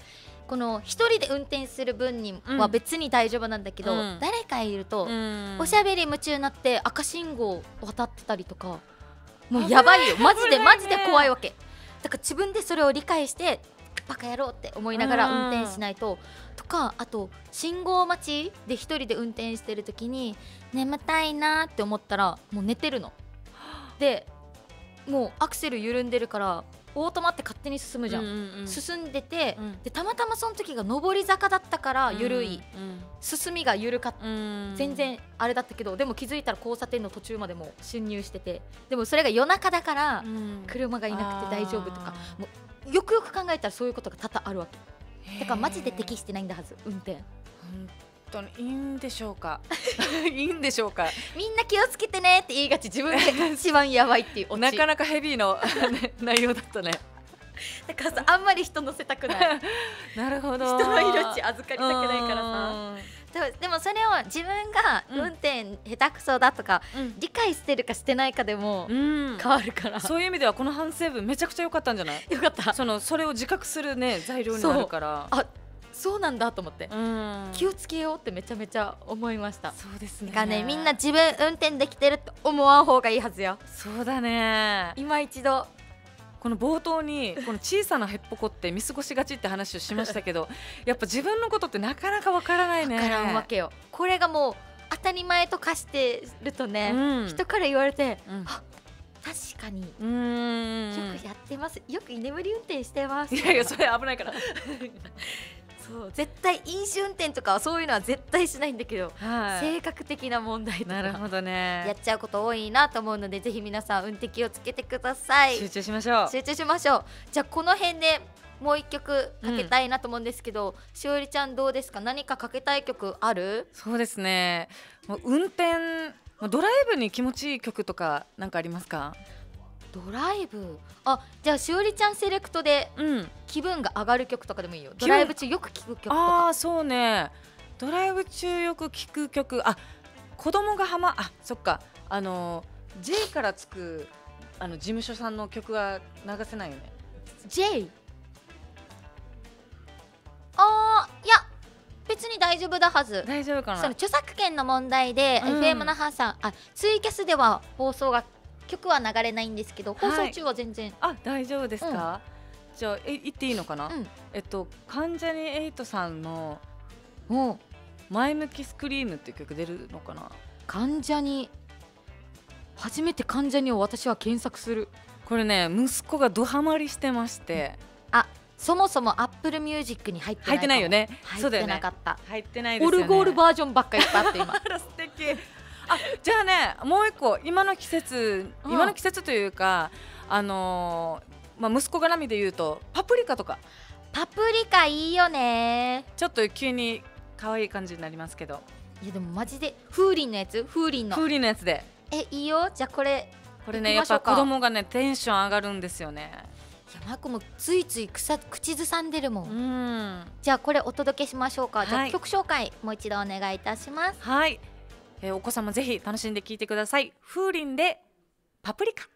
この一人で運転する分には別に大丈夫なんだけど、うん、誰かいると、うん、おしゃべり夢中になって赤信号渡ってたりとか、もうやばいよマジでマジで怖いわけだから、自分でそれを理解してバカ野郎って思いながら運転しないと、とか、あと信号待ちで一人で運転してる時に眠たいなって思ったらもう寝てるので、もうアクセル緩んでるからオートマって勝手に進むじゃん、うんうんうん、進んでて、うん、でたまたまその時が上り坂だったから緩い、うんうん、進みが緩かった、うん、全然あれだったけど、でも気づいたら交差点の途中までも進入してて、でもそれが夜中だから車がいなくて大丈夫とか、もうよくよく考えたらそういうことが多々あるわけだから、マジで適してないんだはず運転。 本当にいいんでしょうかいいんでしょうかみんな気をつけてねって言いがち、自分が一番やばいっていうオチなかなかヘビーの、ね、内容だったねだからさ、あんまり人乗せたくないなるほど、 人の命預かりたくないからさ。でも、でもそれを自分が運転下手くそだとか、うん、理解してるかしてないかでも変わるから、うん、 そういう意味ではこの反省文めちゃくちゃ良かったんじゃない？ よかった。 そのそれを自覚するね材料になるから、 あ、そうなんだと思って、うん、気をつけようってめちゃめちゃ思いました。 そうですね。 がね、みんな自分運転できてるって思わん方がいいはずよ。 そうだね。 今一度この冒頭にこの小さなヘッポコって見過ごしがちって話をしましたけどやっぱ自分のことってなかなかわからないね。 わからんわけよ。これがもう当たり前と化してるとね、うん、人から言われて、うん、あ、確かにうーんよくやってます、よく居眠り運転してます。 いやいや、それ危ないからそう、絶対飲酒運転とかはそういうのは絶対しないんだけど、はい、性格的な問題とかなるほど、ね、 やっちゃうこと多いなと思うので、ぜひ皆さん運転気をつけてください。 集中しましょう集中しましょう。じゃあこの辺でもう一曲かけたいなと思うんですけど、うん、しおりちゃんどうですか？何かかけたい曲ある？ そうですね、もう運転ドライブに気持ちいい曲とか何かありますか？ ドライブ、あ、じゃあしおりちゃんセレクトで気分が上がる曲とかでもいいよ、うん、ドライブ中よく聴く曲とか。 ああ、そうね、ドライブ中よく聴く曲、あ、子供がハマ、あ、そっか、あの J からつくあの事務所さんの曲は流せないよね。 J？ あー、いや別に大丈夫だはず。 大丈夫かな。 その著作権の問題で、うん、エフエム 那覇さん、あ、ツイキャスでは放送が曲は流れないんですけど、放送中は全然、 はい、あ、大丈夫ですか、うん、じゃあえ言っていいのかな、うん、えっと関ジャニエイトさんの前向きスクリームっていう曲出るのかな。 関ジャニ、初めて関ジャニを私は検索する。 これね、息子がドハマりしてまして、 うん、あ、そもそも Apple Music に入ってないかも。 入ってないよね。 入ってなかった。 入ってないですよね。 オルゴールバージョンばっかりいっぱいあって今素敵。あ、じゃあね、もう一個、今の季節、うん、今の季節というか、あのー、まあ、息子絡みで言うとパプリカとか。 パプリカいいよね。 ちょっと急に可愛い感じになりますけど。 いやでもマジで風鈴のやつ、風鈴の風鈴のやつで、 え、いいよ。じゃあこれこれね、やっぱ子供がねテンション上がるんですよね。 いや、マコもついつい草口ずさんでるもん。うん、じゃあこれお届けしましょうか。じゃあ曲紹介もう一度お願いいたします。 はい、えー、お子様ぜひ楽しんで聴いてください。風鈴でパプリカ。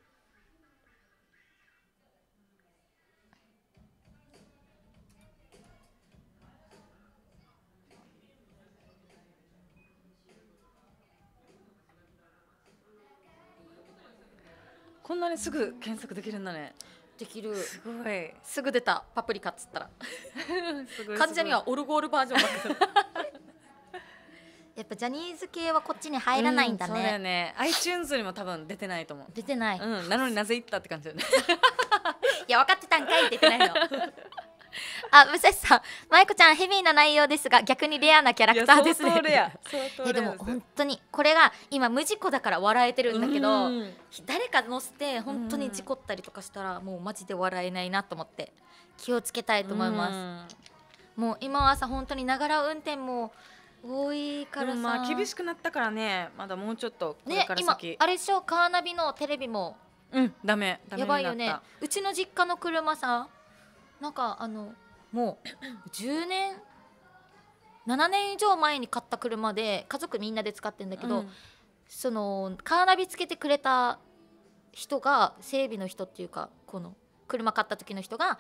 こんなにすぐ検索できるんだね。 できる。 すごい。 すぐ出た。パプリカっつったら患者にはオルゴールバージョンばっかやっぱジャニーズ系はこっちに入らないんだね。 うん、そうだよね。 iTunes にも多分出てないと思う。 出てない、 うん、なのになぜ言ったって感じだよねいや、分かってたんかいって言ってないのあ、武蔵さん、マイコちゃんヘビーな内容ですが逆にレアなキャラクターですね。 相当レア。 いやでも本当にこれが今無事故だから笑えてるんだけど、誰か乗せて本当に事故ったりとかしたらもうマジで笑えないなと思って気をつけたいと思います。もう今はさ、本当にながら運転も多いからさ、 まあ厳しくなったからね、まだもうちょっとこれから先、 ね、今あれでしょ、カーナビのテレビもうんダメダメやばいよね。うちの実家の車さ、なんかあのもうじゅうねんななねん以上前に買った車で家族みんなで使ってるんだけど、うん、そのカーナビつけてくれた人が整備の人っていうか、この車買った時の人が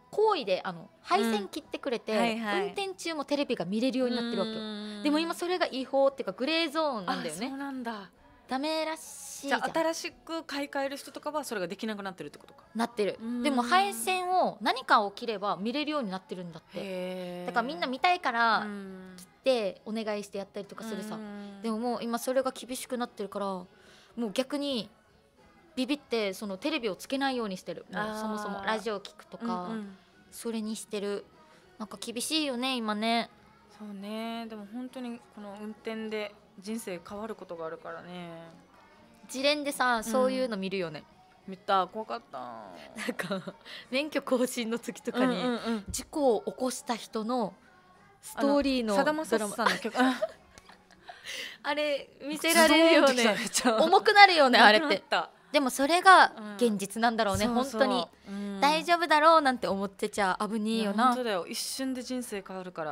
行為であの配線切ってくれて、 うんはいはい、 運転中もテレビが見れるようになってるわけよ。でも今それが違法っていうかグレーゾーンなんだよね。 そうなんだ。 ダメらしいじじゃゃん。 あ新しく買い替える人とかはそれができなくなってるってことか。 なってる。でも配線を何かを切れば見れるようになってるんだって。だからみんな見たいから切ってお願いしてやったりとかするさ。でももう今それが厳しくなってるから、もう逆にビビってそのテレビをつけないようにしてる。もうそもそもラジオ聞くとか、うんうん、それにしてる。なんか厳しいよね今ね。 そうね。でも本当にこの運転で人生変わることがあるからね。 自連でさ、そういうの見るよね。 うん、見た。怖かった。 なんか免許更新の時とかに事故を起こした人のストーリーのさだまさしさんの曲あれ見せられるよね。重くなるよねあれって。でもそれが現実なんだろうね、うん、本当に、うん、大丈夫だろうなんて思ってちゃ危ねえよな。 本当だよ。一瞬で人生変わるから。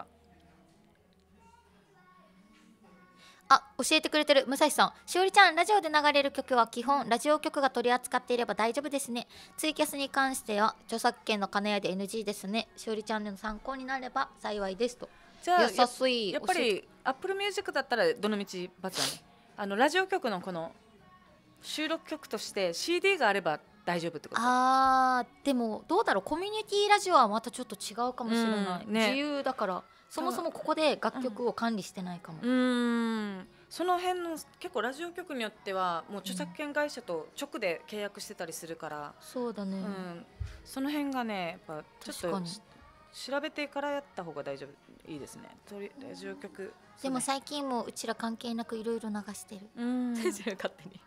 あ、教えてくれてる武蔵さん。しおりちゃん、ラジオで流れる曲は基本ラジオ局が取り扱っていれば大丈夫ですね。ツイキャスに関しては著作権の兼ね合いで エヌジー ですね。しおりちゃんの参考になれば幸いですと。 じゃあ優しい。 やっぱり Apple Music だったらどの道バツだね。あのラジオ局のこの収録曲として シーディー があれば大丈夫ってこと。 あー、でもどうだろう、コミュニティラジオはまたちょっと違うかもしれない、うんね、自由だからそもそもここで楽曲を管理してないかも。 うん、うんその辺の結構ラジオ局によってはもう著作権会社と直で契約してたりするから、うん、 そうだね、 うん、その辺がねやっぱちょっと調べてからやった方が大丈夫いいですね。ラジオ局でも最近もうちら関係なくいろいろ流してる。 うん勝手に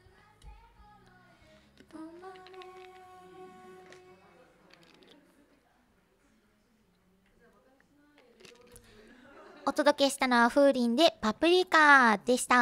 お届けしたのは風鈴でパプリカでした。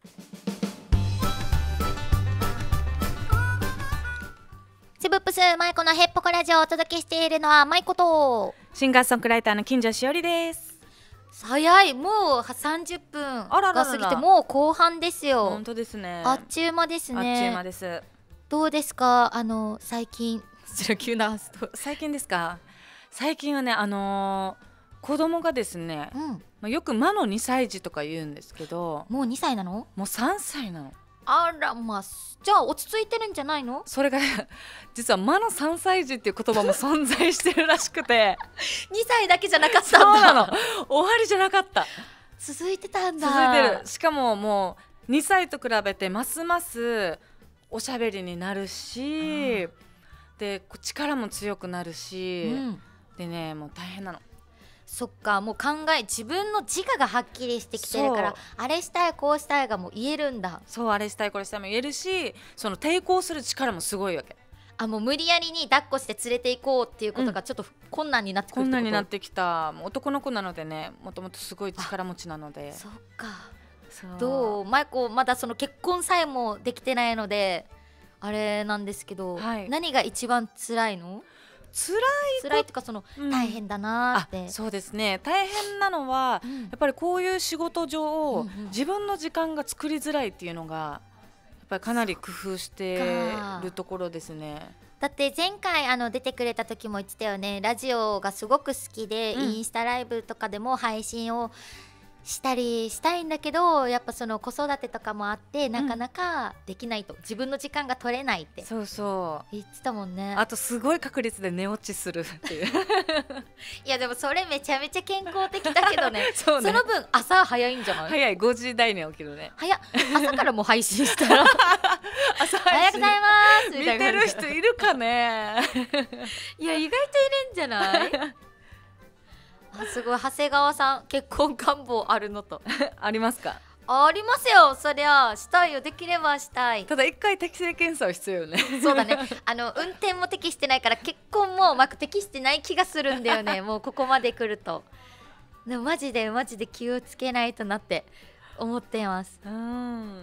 セブップスマイコのヘッポコラジオをお届けしているのはマイコとシンガーソングライターの金城しおりです。 早い、もうさんじゅっぷんが過ぎてもう後半ですよ。 本当ですね。 あっちゅう間ですね。 あっちゅう間です。 どうですか、あの最近急な最近ですか。最近はね、あのー子供がですね、うんまあ、よく魔のにさい児とか言うんですけど、 もうにさいなの？ もうさんさいなの。 あら、まあじゃあ落ち着いてるんじゃないの？ それが実は魔のさんさい児っていう言葉も存在してるらしくてにさいだけじゃなかったんだ。 そうなの、終わりじゃなかった。 続いてたんだ。 続いてる。しかももうにさいと比べてますますおしゃべりになるし、うん、で力も強くなるし、うん、でねもう大変なの。 そっか、もう考え自分の自我がはっきりしてきてるから、あれしたいこうしたいがもう言えるんだ。 そう、あれしたいこれしたいも言えるし、その抵抗する力もすごいわけ。 あ、もう無理やりに抱っこして連れて行こうっていうことがちょっと困難になってくるってこと、 困難になってきた。もう男の子なのでね、もともとすごい力持ちなので。 そっか。そうどうマイコ、まだその結婚さえもできてないのであれなんですけど、はい、何が一番辛いの？ 辛い辛いとかその、うん、大変だなって。 そうですね、大変なのは、うん、やっぱりこういう仕事上、うんうん、自分の時間が作りづらいっていうのがやっぱりかなり工夫してるところですね。 だって前回あの出てくれた時も言ってたよね。ラジオがすごく好きで、うん、インスタライブとかでも配信をしたりしたいんだけど、やっぱその子育てとかもあってなかなかできないと、うん、自分の時間が取れないってそうそう言ってたもんね。 あとすごい確率で寝落ちするっていういやでもそれめちゃめちゃ健康的だけど ね, そ, ねその分朝早いんじゃない？ 早い、ごじ台に起きるね。 早朝からもう配信したら朝配信おはようございますみたいな。 見てる人いるかねいや意外といるんじゃないあ、すごい。長谷川さん結婚願望あるのとありますか？ ありますよ。そりゃしたいよ。できればしたい。 ただ一回適性検査は必要よねそうだね。あの運転も適してないから結婚もうまく適してない気がするんだよねもうここまで来ると。でもマジでマジで気をつけないとなって思っています。 うん。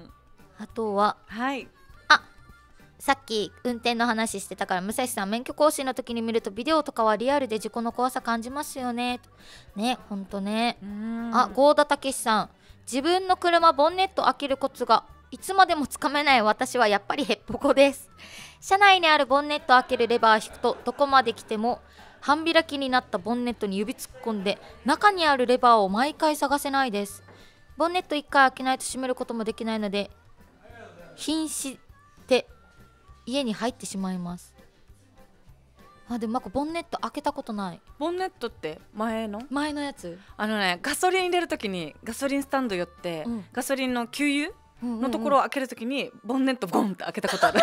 あとははいさっき運転の話してたから、武蔵さん免許更新の時に見るとビデオとかはリアルで事故の怖さ感じますよね。ね、ほんとね。あ、郷田武さん、自分の車ボンネット開けるコツがいつまでもつかめない私はやっぱりへっぽこです。車内にあるボンネットを開けるレバーを引くとどこまで来ても半開きになったボンネットに指突っ込んで中にあるレバーを毎回探せないです。ボンネットいっかい開けないと閉めることもできないので瀕して家に入ってしまいます。あ、でもなんかボンネット開けたことない。 ボンネットって前の前のやつ、 あのね、ガソリン入れるときにガソリンスタンド寄って、うん、ガソリンの給油のところを開けるときにボンネットゴンって開けたことある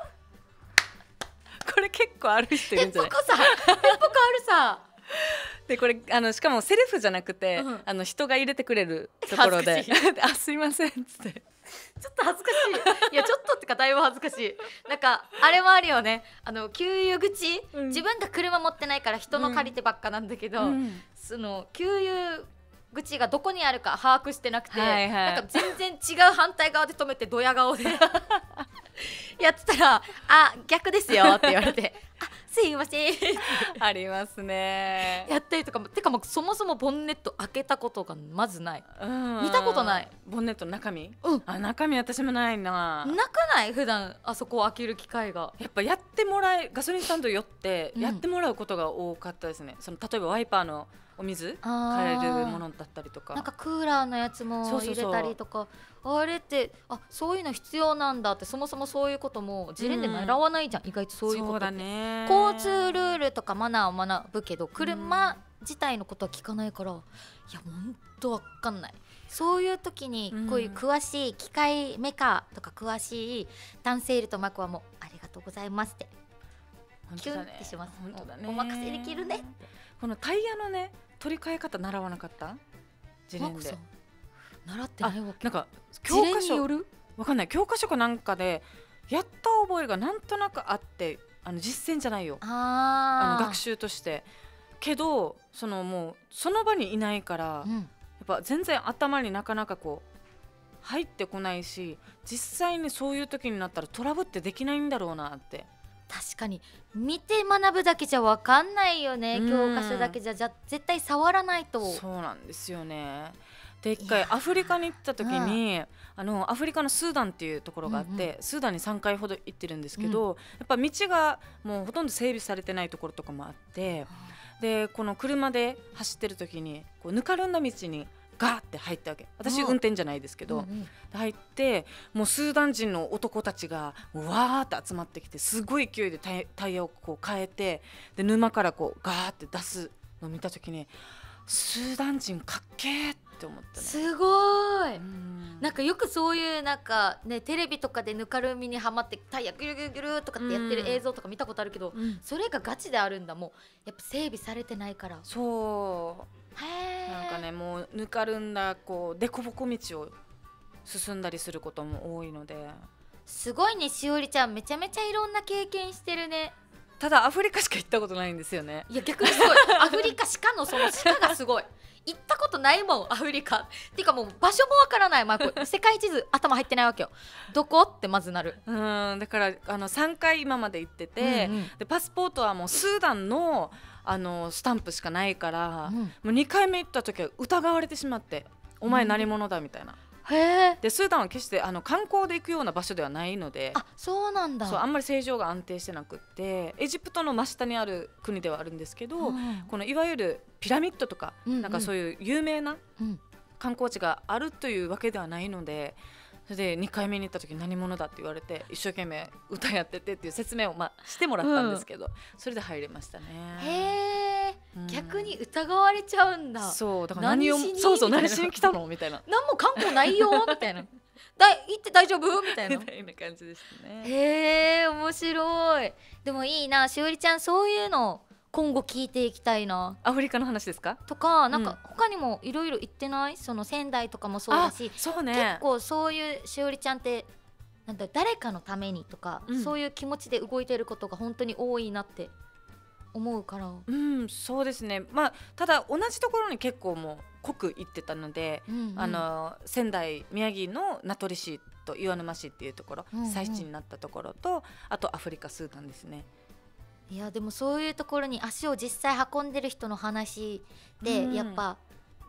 これ結構ある人いるんじゃない？ へっぽこさへっぽこあるさでこれあのしかもセルフじゃなくて、うん、あの人が入れてくれるところであ、すいませんっつってちょっと恥ずかしい。いやちょっとってかだいぶ恥ずかしい。なんかあれもあるよね、あの給油口、うん、自分が車持ってないから人の借りてばっかなんだけど、うん、その給油口がどこにあるか把握してなくて、はいはい、なんか全然違う反対側で止めてドヤ顔でやってたら「あ、逆ですよ」って言われて「あ、すいません」 ありますね。 やったりとかも、てかもうそもそもボンネット開けたことがまずない。見たことない。 ボンネットの中身、 うん、 あ、中身私もないな。 なくない？普段あそこを開ける機会が。 やっぱやってもらえ、ガソリンスタンド寄ってやってもらうことが多かったですね、うん、その例えばワイパーのお水変えるものだったりとか、 なんかクーラーのやつも入れたりとか、そうそうそう、あれってあ、そういうの必要なんだって、そもそもそういうことも事例で習わないじゃん、うん、意外とそういうことって。そうだね、交通ルールとかマナーを学ぶけど車自体のことは聞かないから、いやほんと分かんない。そういう時にこういう詳しい機械メカとか詳しい男性いるとマコはもうありがとうございますってキュンってします。 本当だね、 お任せできるねって。 このタイヤのね取り替え方習わなかった？自伝で習ってないわけ。 なんか教科書わかんない、教科書かなんかでやった覚えがなんとなくあって、あの実践じゃないよ、あの学習としてけど、そのもうその場にいないから、うん、やっぱ全然頭になかなかこう入ってこないし、実際にそういう時になったらトラブってできないんだろうなって。 確かに見て学ぶだけじゃ分かんないよね、教科書だけじゃ、じゃ絶対触らないと。 そうなんですよね。で一回アフリカに行った時に、うん、あのアフリカのスーダンっていうところがあって、うんうん、スーダンにさんかいほど行ってるんですけど、うん、やっぱ道がもうほとんど整備されてないところとかもあって、うん、でこの車で走ってる時にこうぬかるんだ道にガーって入ったわけ。私運転じゃないですけど、うんうん、入ってもうスーダン人の男たちがもうわーって集まってきて、すごい勢いでタイ、タイヤをこう変えて、で沼からこうガーって出すのを見た時に、スーダン人かっけーって思ったね。 すごい、うん、なんかよくそういうなんかね、テレビとかでぬかるみにはまってタイヤギュルギュルギュルとかってやってる映像とか見たことあるけど、うん、それがガチであるんだ。もうやっぱ整備されてないから。 そう、なんかね、もうぬかるんだこう凸凹道を進んだりすることも多いので。 すごいね、しおりちゃんめちゃめちゃいろんな経験してるね。 ただアフリカしか行ったことないんですよね。 いや逆にすごいアフリカしかのその鹿がすごい行ったことないもんアフリカっていうか、もう場所もわからない、まあ、これ世界地図頭入ってないわけよ。どこってまずなる。 うん、だからあのさんかい今まで行ってて、うんうん、でパスポートはもうスーダンのあのスタンプしかないから、うん、もうにかいめ行った時は疑われてしまって、お前何者だみたいな、 うん、へでスーダンは決してあの観光で行くような場所ではないので。 あ、そうなんだ。 そう、あんまり政情が安定してなくって、エジプトの真下にある国ではあるんですけど、うん、このいわゆるピラミッドとか、うんうん、なんかそういう有名な観光地があるというわけではないので、それでにかいめに行った時何者だって言われて、一生懸命歌やっててっていう説明を、まあ、してもらったんですけど、うん、それで入れましたね。 へー、うん、逆に疑われちゃうんだ。 そうだから何をそうそう何しに来たのみたいな何も観光ないよみたいなだ行って大丈夫みたいなみたいな感じでしたね。 へえ、面白い。でもいいな、しおりちゃんそういうの今後聞いていきたいな。 アフリカの話ですかとか、なんか他にもいろいろ行ってない？その仙台とかもそうだし、 そうね、 結構そういうしおりちゃんってなんだ誰かのためにとか、うん、そういう気持ちで動いてることが本当に多いなって思うから。 うん、そうですね。まあただ同じところに結構もう濃く行ってたので、うんうん、あの仙台宮城の名取市と岩沼市っていうところ、うんうん、最地になったところと、あとアフリカスーダンですね。 いやでもそういうところに足を実際運んでる人の話で、うん、やっぱ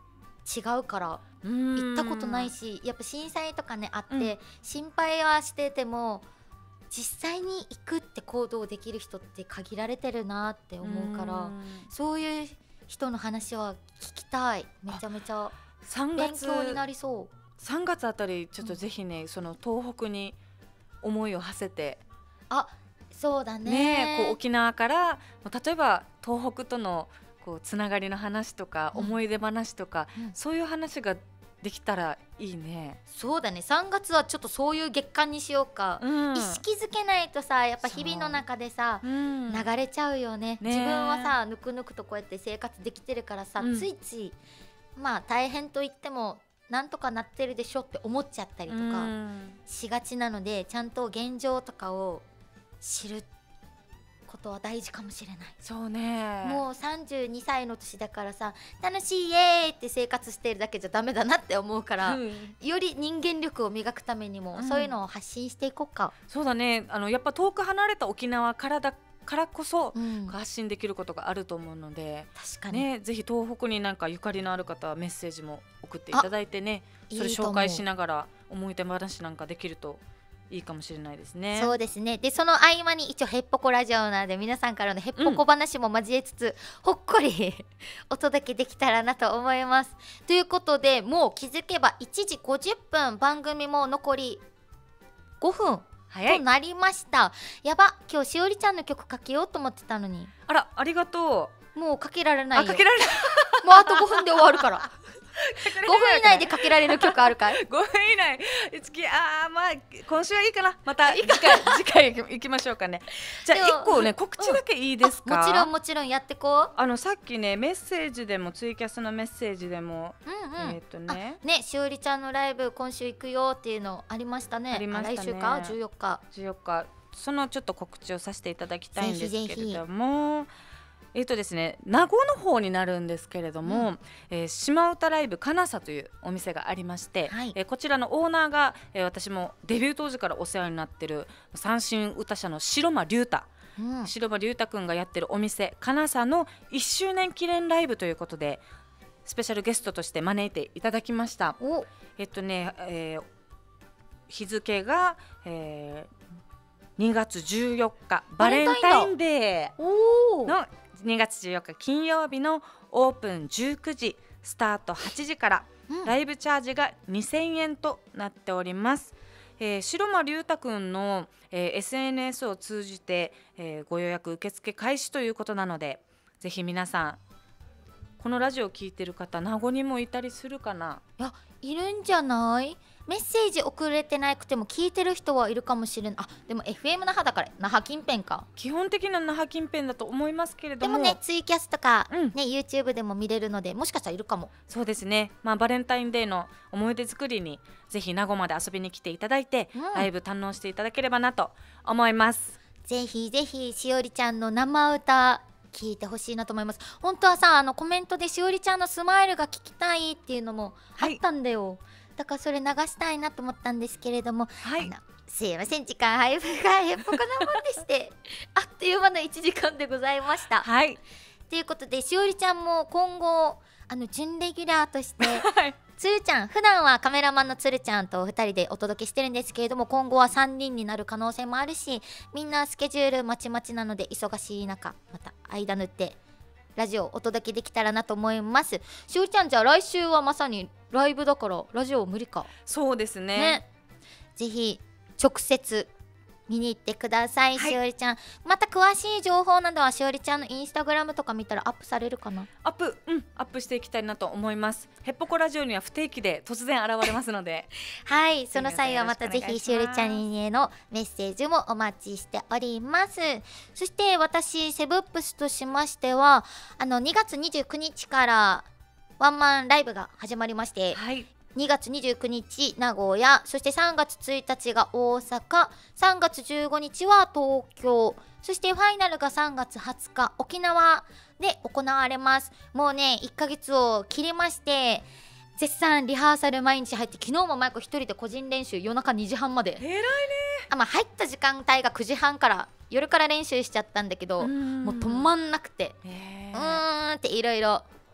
違うから行ったことないし、やっぱ震災とかねあって、うん、心配はしてても実際に行くって行動できる人って限られてるなって思うから、うそういう人の話は聞きたい。めちゃめちゃ勉強になりそう。 さんがつあたりちょっとぜひね、うん、その東北に思いを馳せて、 あ、そうだ ね, ねこう沖縄から例えば東北とのこうつながりの話とか、うん、思い出話とか、うん、そういう話ができたらいいね。 そうだね、さんがつはちょっとそういう月間にしようか、うん、意識づけないとさ、やっぱ日々の中でさ、うん、流れちゃうよ ね, ね自分はさぬくぬくとこうやって生活できてるからさ、うん、ついついまあ大変と言ってもなんとかなってるでしょって思っちゃったりとかしがちなので、ちゃんと現状とかを知ることは大事かもしれない。 そうね、 もうさんじゅうにさいの年だからさ、楽しいイエーイって生活してるだけじゃダメだなって思うから、うん、より人間力を磨くためにも、うん、そういうのを発信していこうか。 そうだね、あのやっぱ遠く離れた沖縄からだからこそ、うん、発信できることがあると思うので、 確かに、 ね、ぜひ東北になんかゆかりのある方はメッセージも送っていただいてね、それ紹介しながら思い出話なんかできるといいかもしれないですね。 そうですね。でその合間に一応ヘッポコラジオなので、皆さんからのヘッポコ話も交えつつ、うん、ほっこりお届けできたらなと思います。ということで、もう気づけばいちじごじゅっぷん、番組も残りごふんとなりました。やば、今日しおりちゃんの曲かけようと思ってたのに。 あら、ありがとう。もうかけられないよ。 あ、かけられないもうあとごふんで終わるからごふん以内でかけられる曲あるかい？ ごふん以内。あー、まあ今週はいいかな。また次回次回行きましょうかね。じゃあいっこね、告知だけいいですか？ もちろんもちろんやってこう。 あのさっきねメッセージでもツイキャスのメッセージでも、 うんうん、 えっとねねしおりちゃんのライブ今週行くよっていうのありましたね。 ありましたね。 来週かじゅうよっかじゅうよっか、そのちょっと告知をさせていただきたいんですけれども、えーとですね、名護の方になるんですけれども、うん、えー、島唄ライブかなさというお店がありまして、はい、えー、こちらのオーナーが、えー、私もデビュー当時からお世話になっている三線歌者の白間龍太、うん、白間龍太くんがやってるお店かなさのいっしゅうねん記念ライブということでスペシャルゲストとして招いていただきました。えっとね、えー、日付が、えー、にがつじゅうよっかバレンタインデーのにがつじゅうよっか金曜日のオープンじゅうくじ、スタートはちじから、うん、ライブチャージがにせんえんとなっております。えー、白間龍太くんの、えー、エスエヌエス を通じて、えー、ご予約受付開始ということなので、ぜひ皆さんこのラジオを聞いてる方、名護にもいたりするかな。 いや、いるんじゃない？メッセージ送れてなくても聞いてる人はいるかもしれない。あ、でも エフエム 那覇だから那覇近辺か。 基本的な那覇近辺だと思いますけれども、 でもねツイキャスとか、うん、ね YouTube でも見れるので、もしかしたらいるかも。 そうですね、まあ、バレンタインデーの思い出作りにぜひ名護まで遊びに来ていただいて、うん、ライブ堪能していただければなと思います。 ぜひぜひしおりちゃんの生歌聞いてほしいなと思います。本当はさ、あのコメントでしおりちゃんのスマイルが聞きたいっていうのもあったんだよ、はい、だからそれ流したいなと思ったんですけれども、はい、あのすいません、時間配分がへっぽこなもんでしてあっという間のいちじかんでございました。 はい、 ということでしおりちゃんも今後あの準レギュラーとしてつるちゃん、普段はカメラマンのつるちゃんとふたりでお届けしてるんですけれども、今後はさんにんになる可能性もあるし、みんなスケジュールまちまちなので忙しい中また間縫ってラジオをお届けできたらなと思います。しおりちゃん、じゃあ来週はまさにライブだからラジオ無理か。 そうです ね, ねぜひ直接見に行ってください、はい、しおりちゃん。また詳しい情報などはしおりちゃんのインスタグラムとか見たらアップされるかな。 アップ、うん、アップしていきたいなと思います。ヘッポコラジオには不定期で突然現れますのではい、その際はまたぜひしおりちゃんへのメッセージもお待ちしております。そして私セブップスとしましては、あのにがつにじゅうくにちからワンマンライブが始まりまして、はい、にがつにじゅうくにち名古屋、そしてさんがつついたちが大阪、さんがつじゅうごにちは東京、そしてファイナルがさんがつはつか沖縄で行われます。もうねいっかげつを切りまして、絶賛リハーサル毎日入って、昨日もマイコ一人で個人練習夜中にじはんまで。 偉いね。 あ、まあ、入った時間帯がくじはんから夜から練習しちゃったんだけど、もう止まんなくて、うーんっていろいろ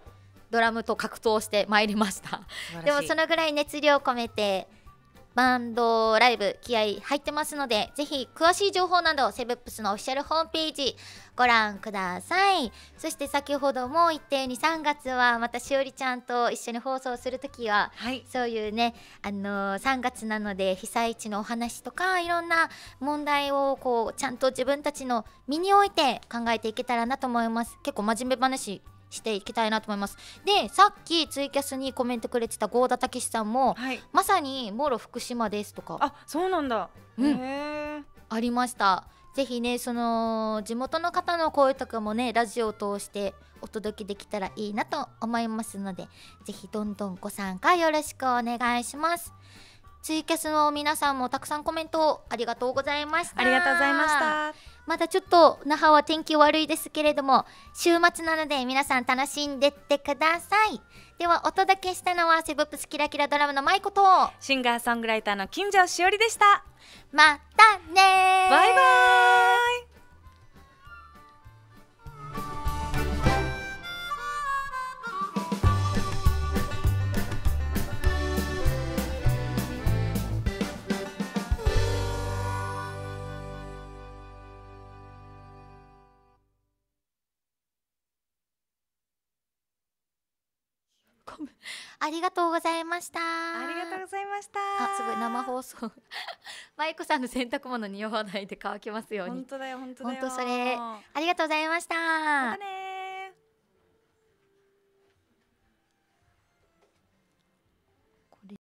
ドラムと格闘してまいりました。でもそのぐらい熱量を込めてバンドライブ気合い入ってますので、ぜひ詳しい情報などセブップスのオフィシャルホームページご覧ください。そして先ほども言ったようにさんがつはまたしおりちゃんと一緒に放送するときは、はい、そういうね、あのー、さんがつなので被災地のお話とかいろんな問題をこうちゃんと自分たちの身に置いて考えていけたらなと思います。結構真面目話していきたいなと思います。で、さっきツイキャスにコメントくれてた郷田武史さんも、はい、まさにもろ福島ですとか、 あ、そうなんだ、うん、へー、 ありました。ぜひね、その地元の方の声とかもね、ラジオを通してお届けできたらいいなと思いますので、ぜひどんどんご参加よろしくお願いします。ツイキャスの皆さんもたくさんコメントありがとうございました。 ありがとうございました。 まだちょっと那覇は天気悪いですけれども、週末なので皆さん楽しんでってください。ではお届けしたのはセブプスキラキラドラムのマイコとシンガーソングライターの金城しおりでした。 またねー、 バイバーイ。 ありがとうございました。 ありがとうございました。 あ、すごい生放送マイコさんの洗濯物に匂わないで乾きますように。 本当だよ、本当だよ。 本当それありがとうございました。またね。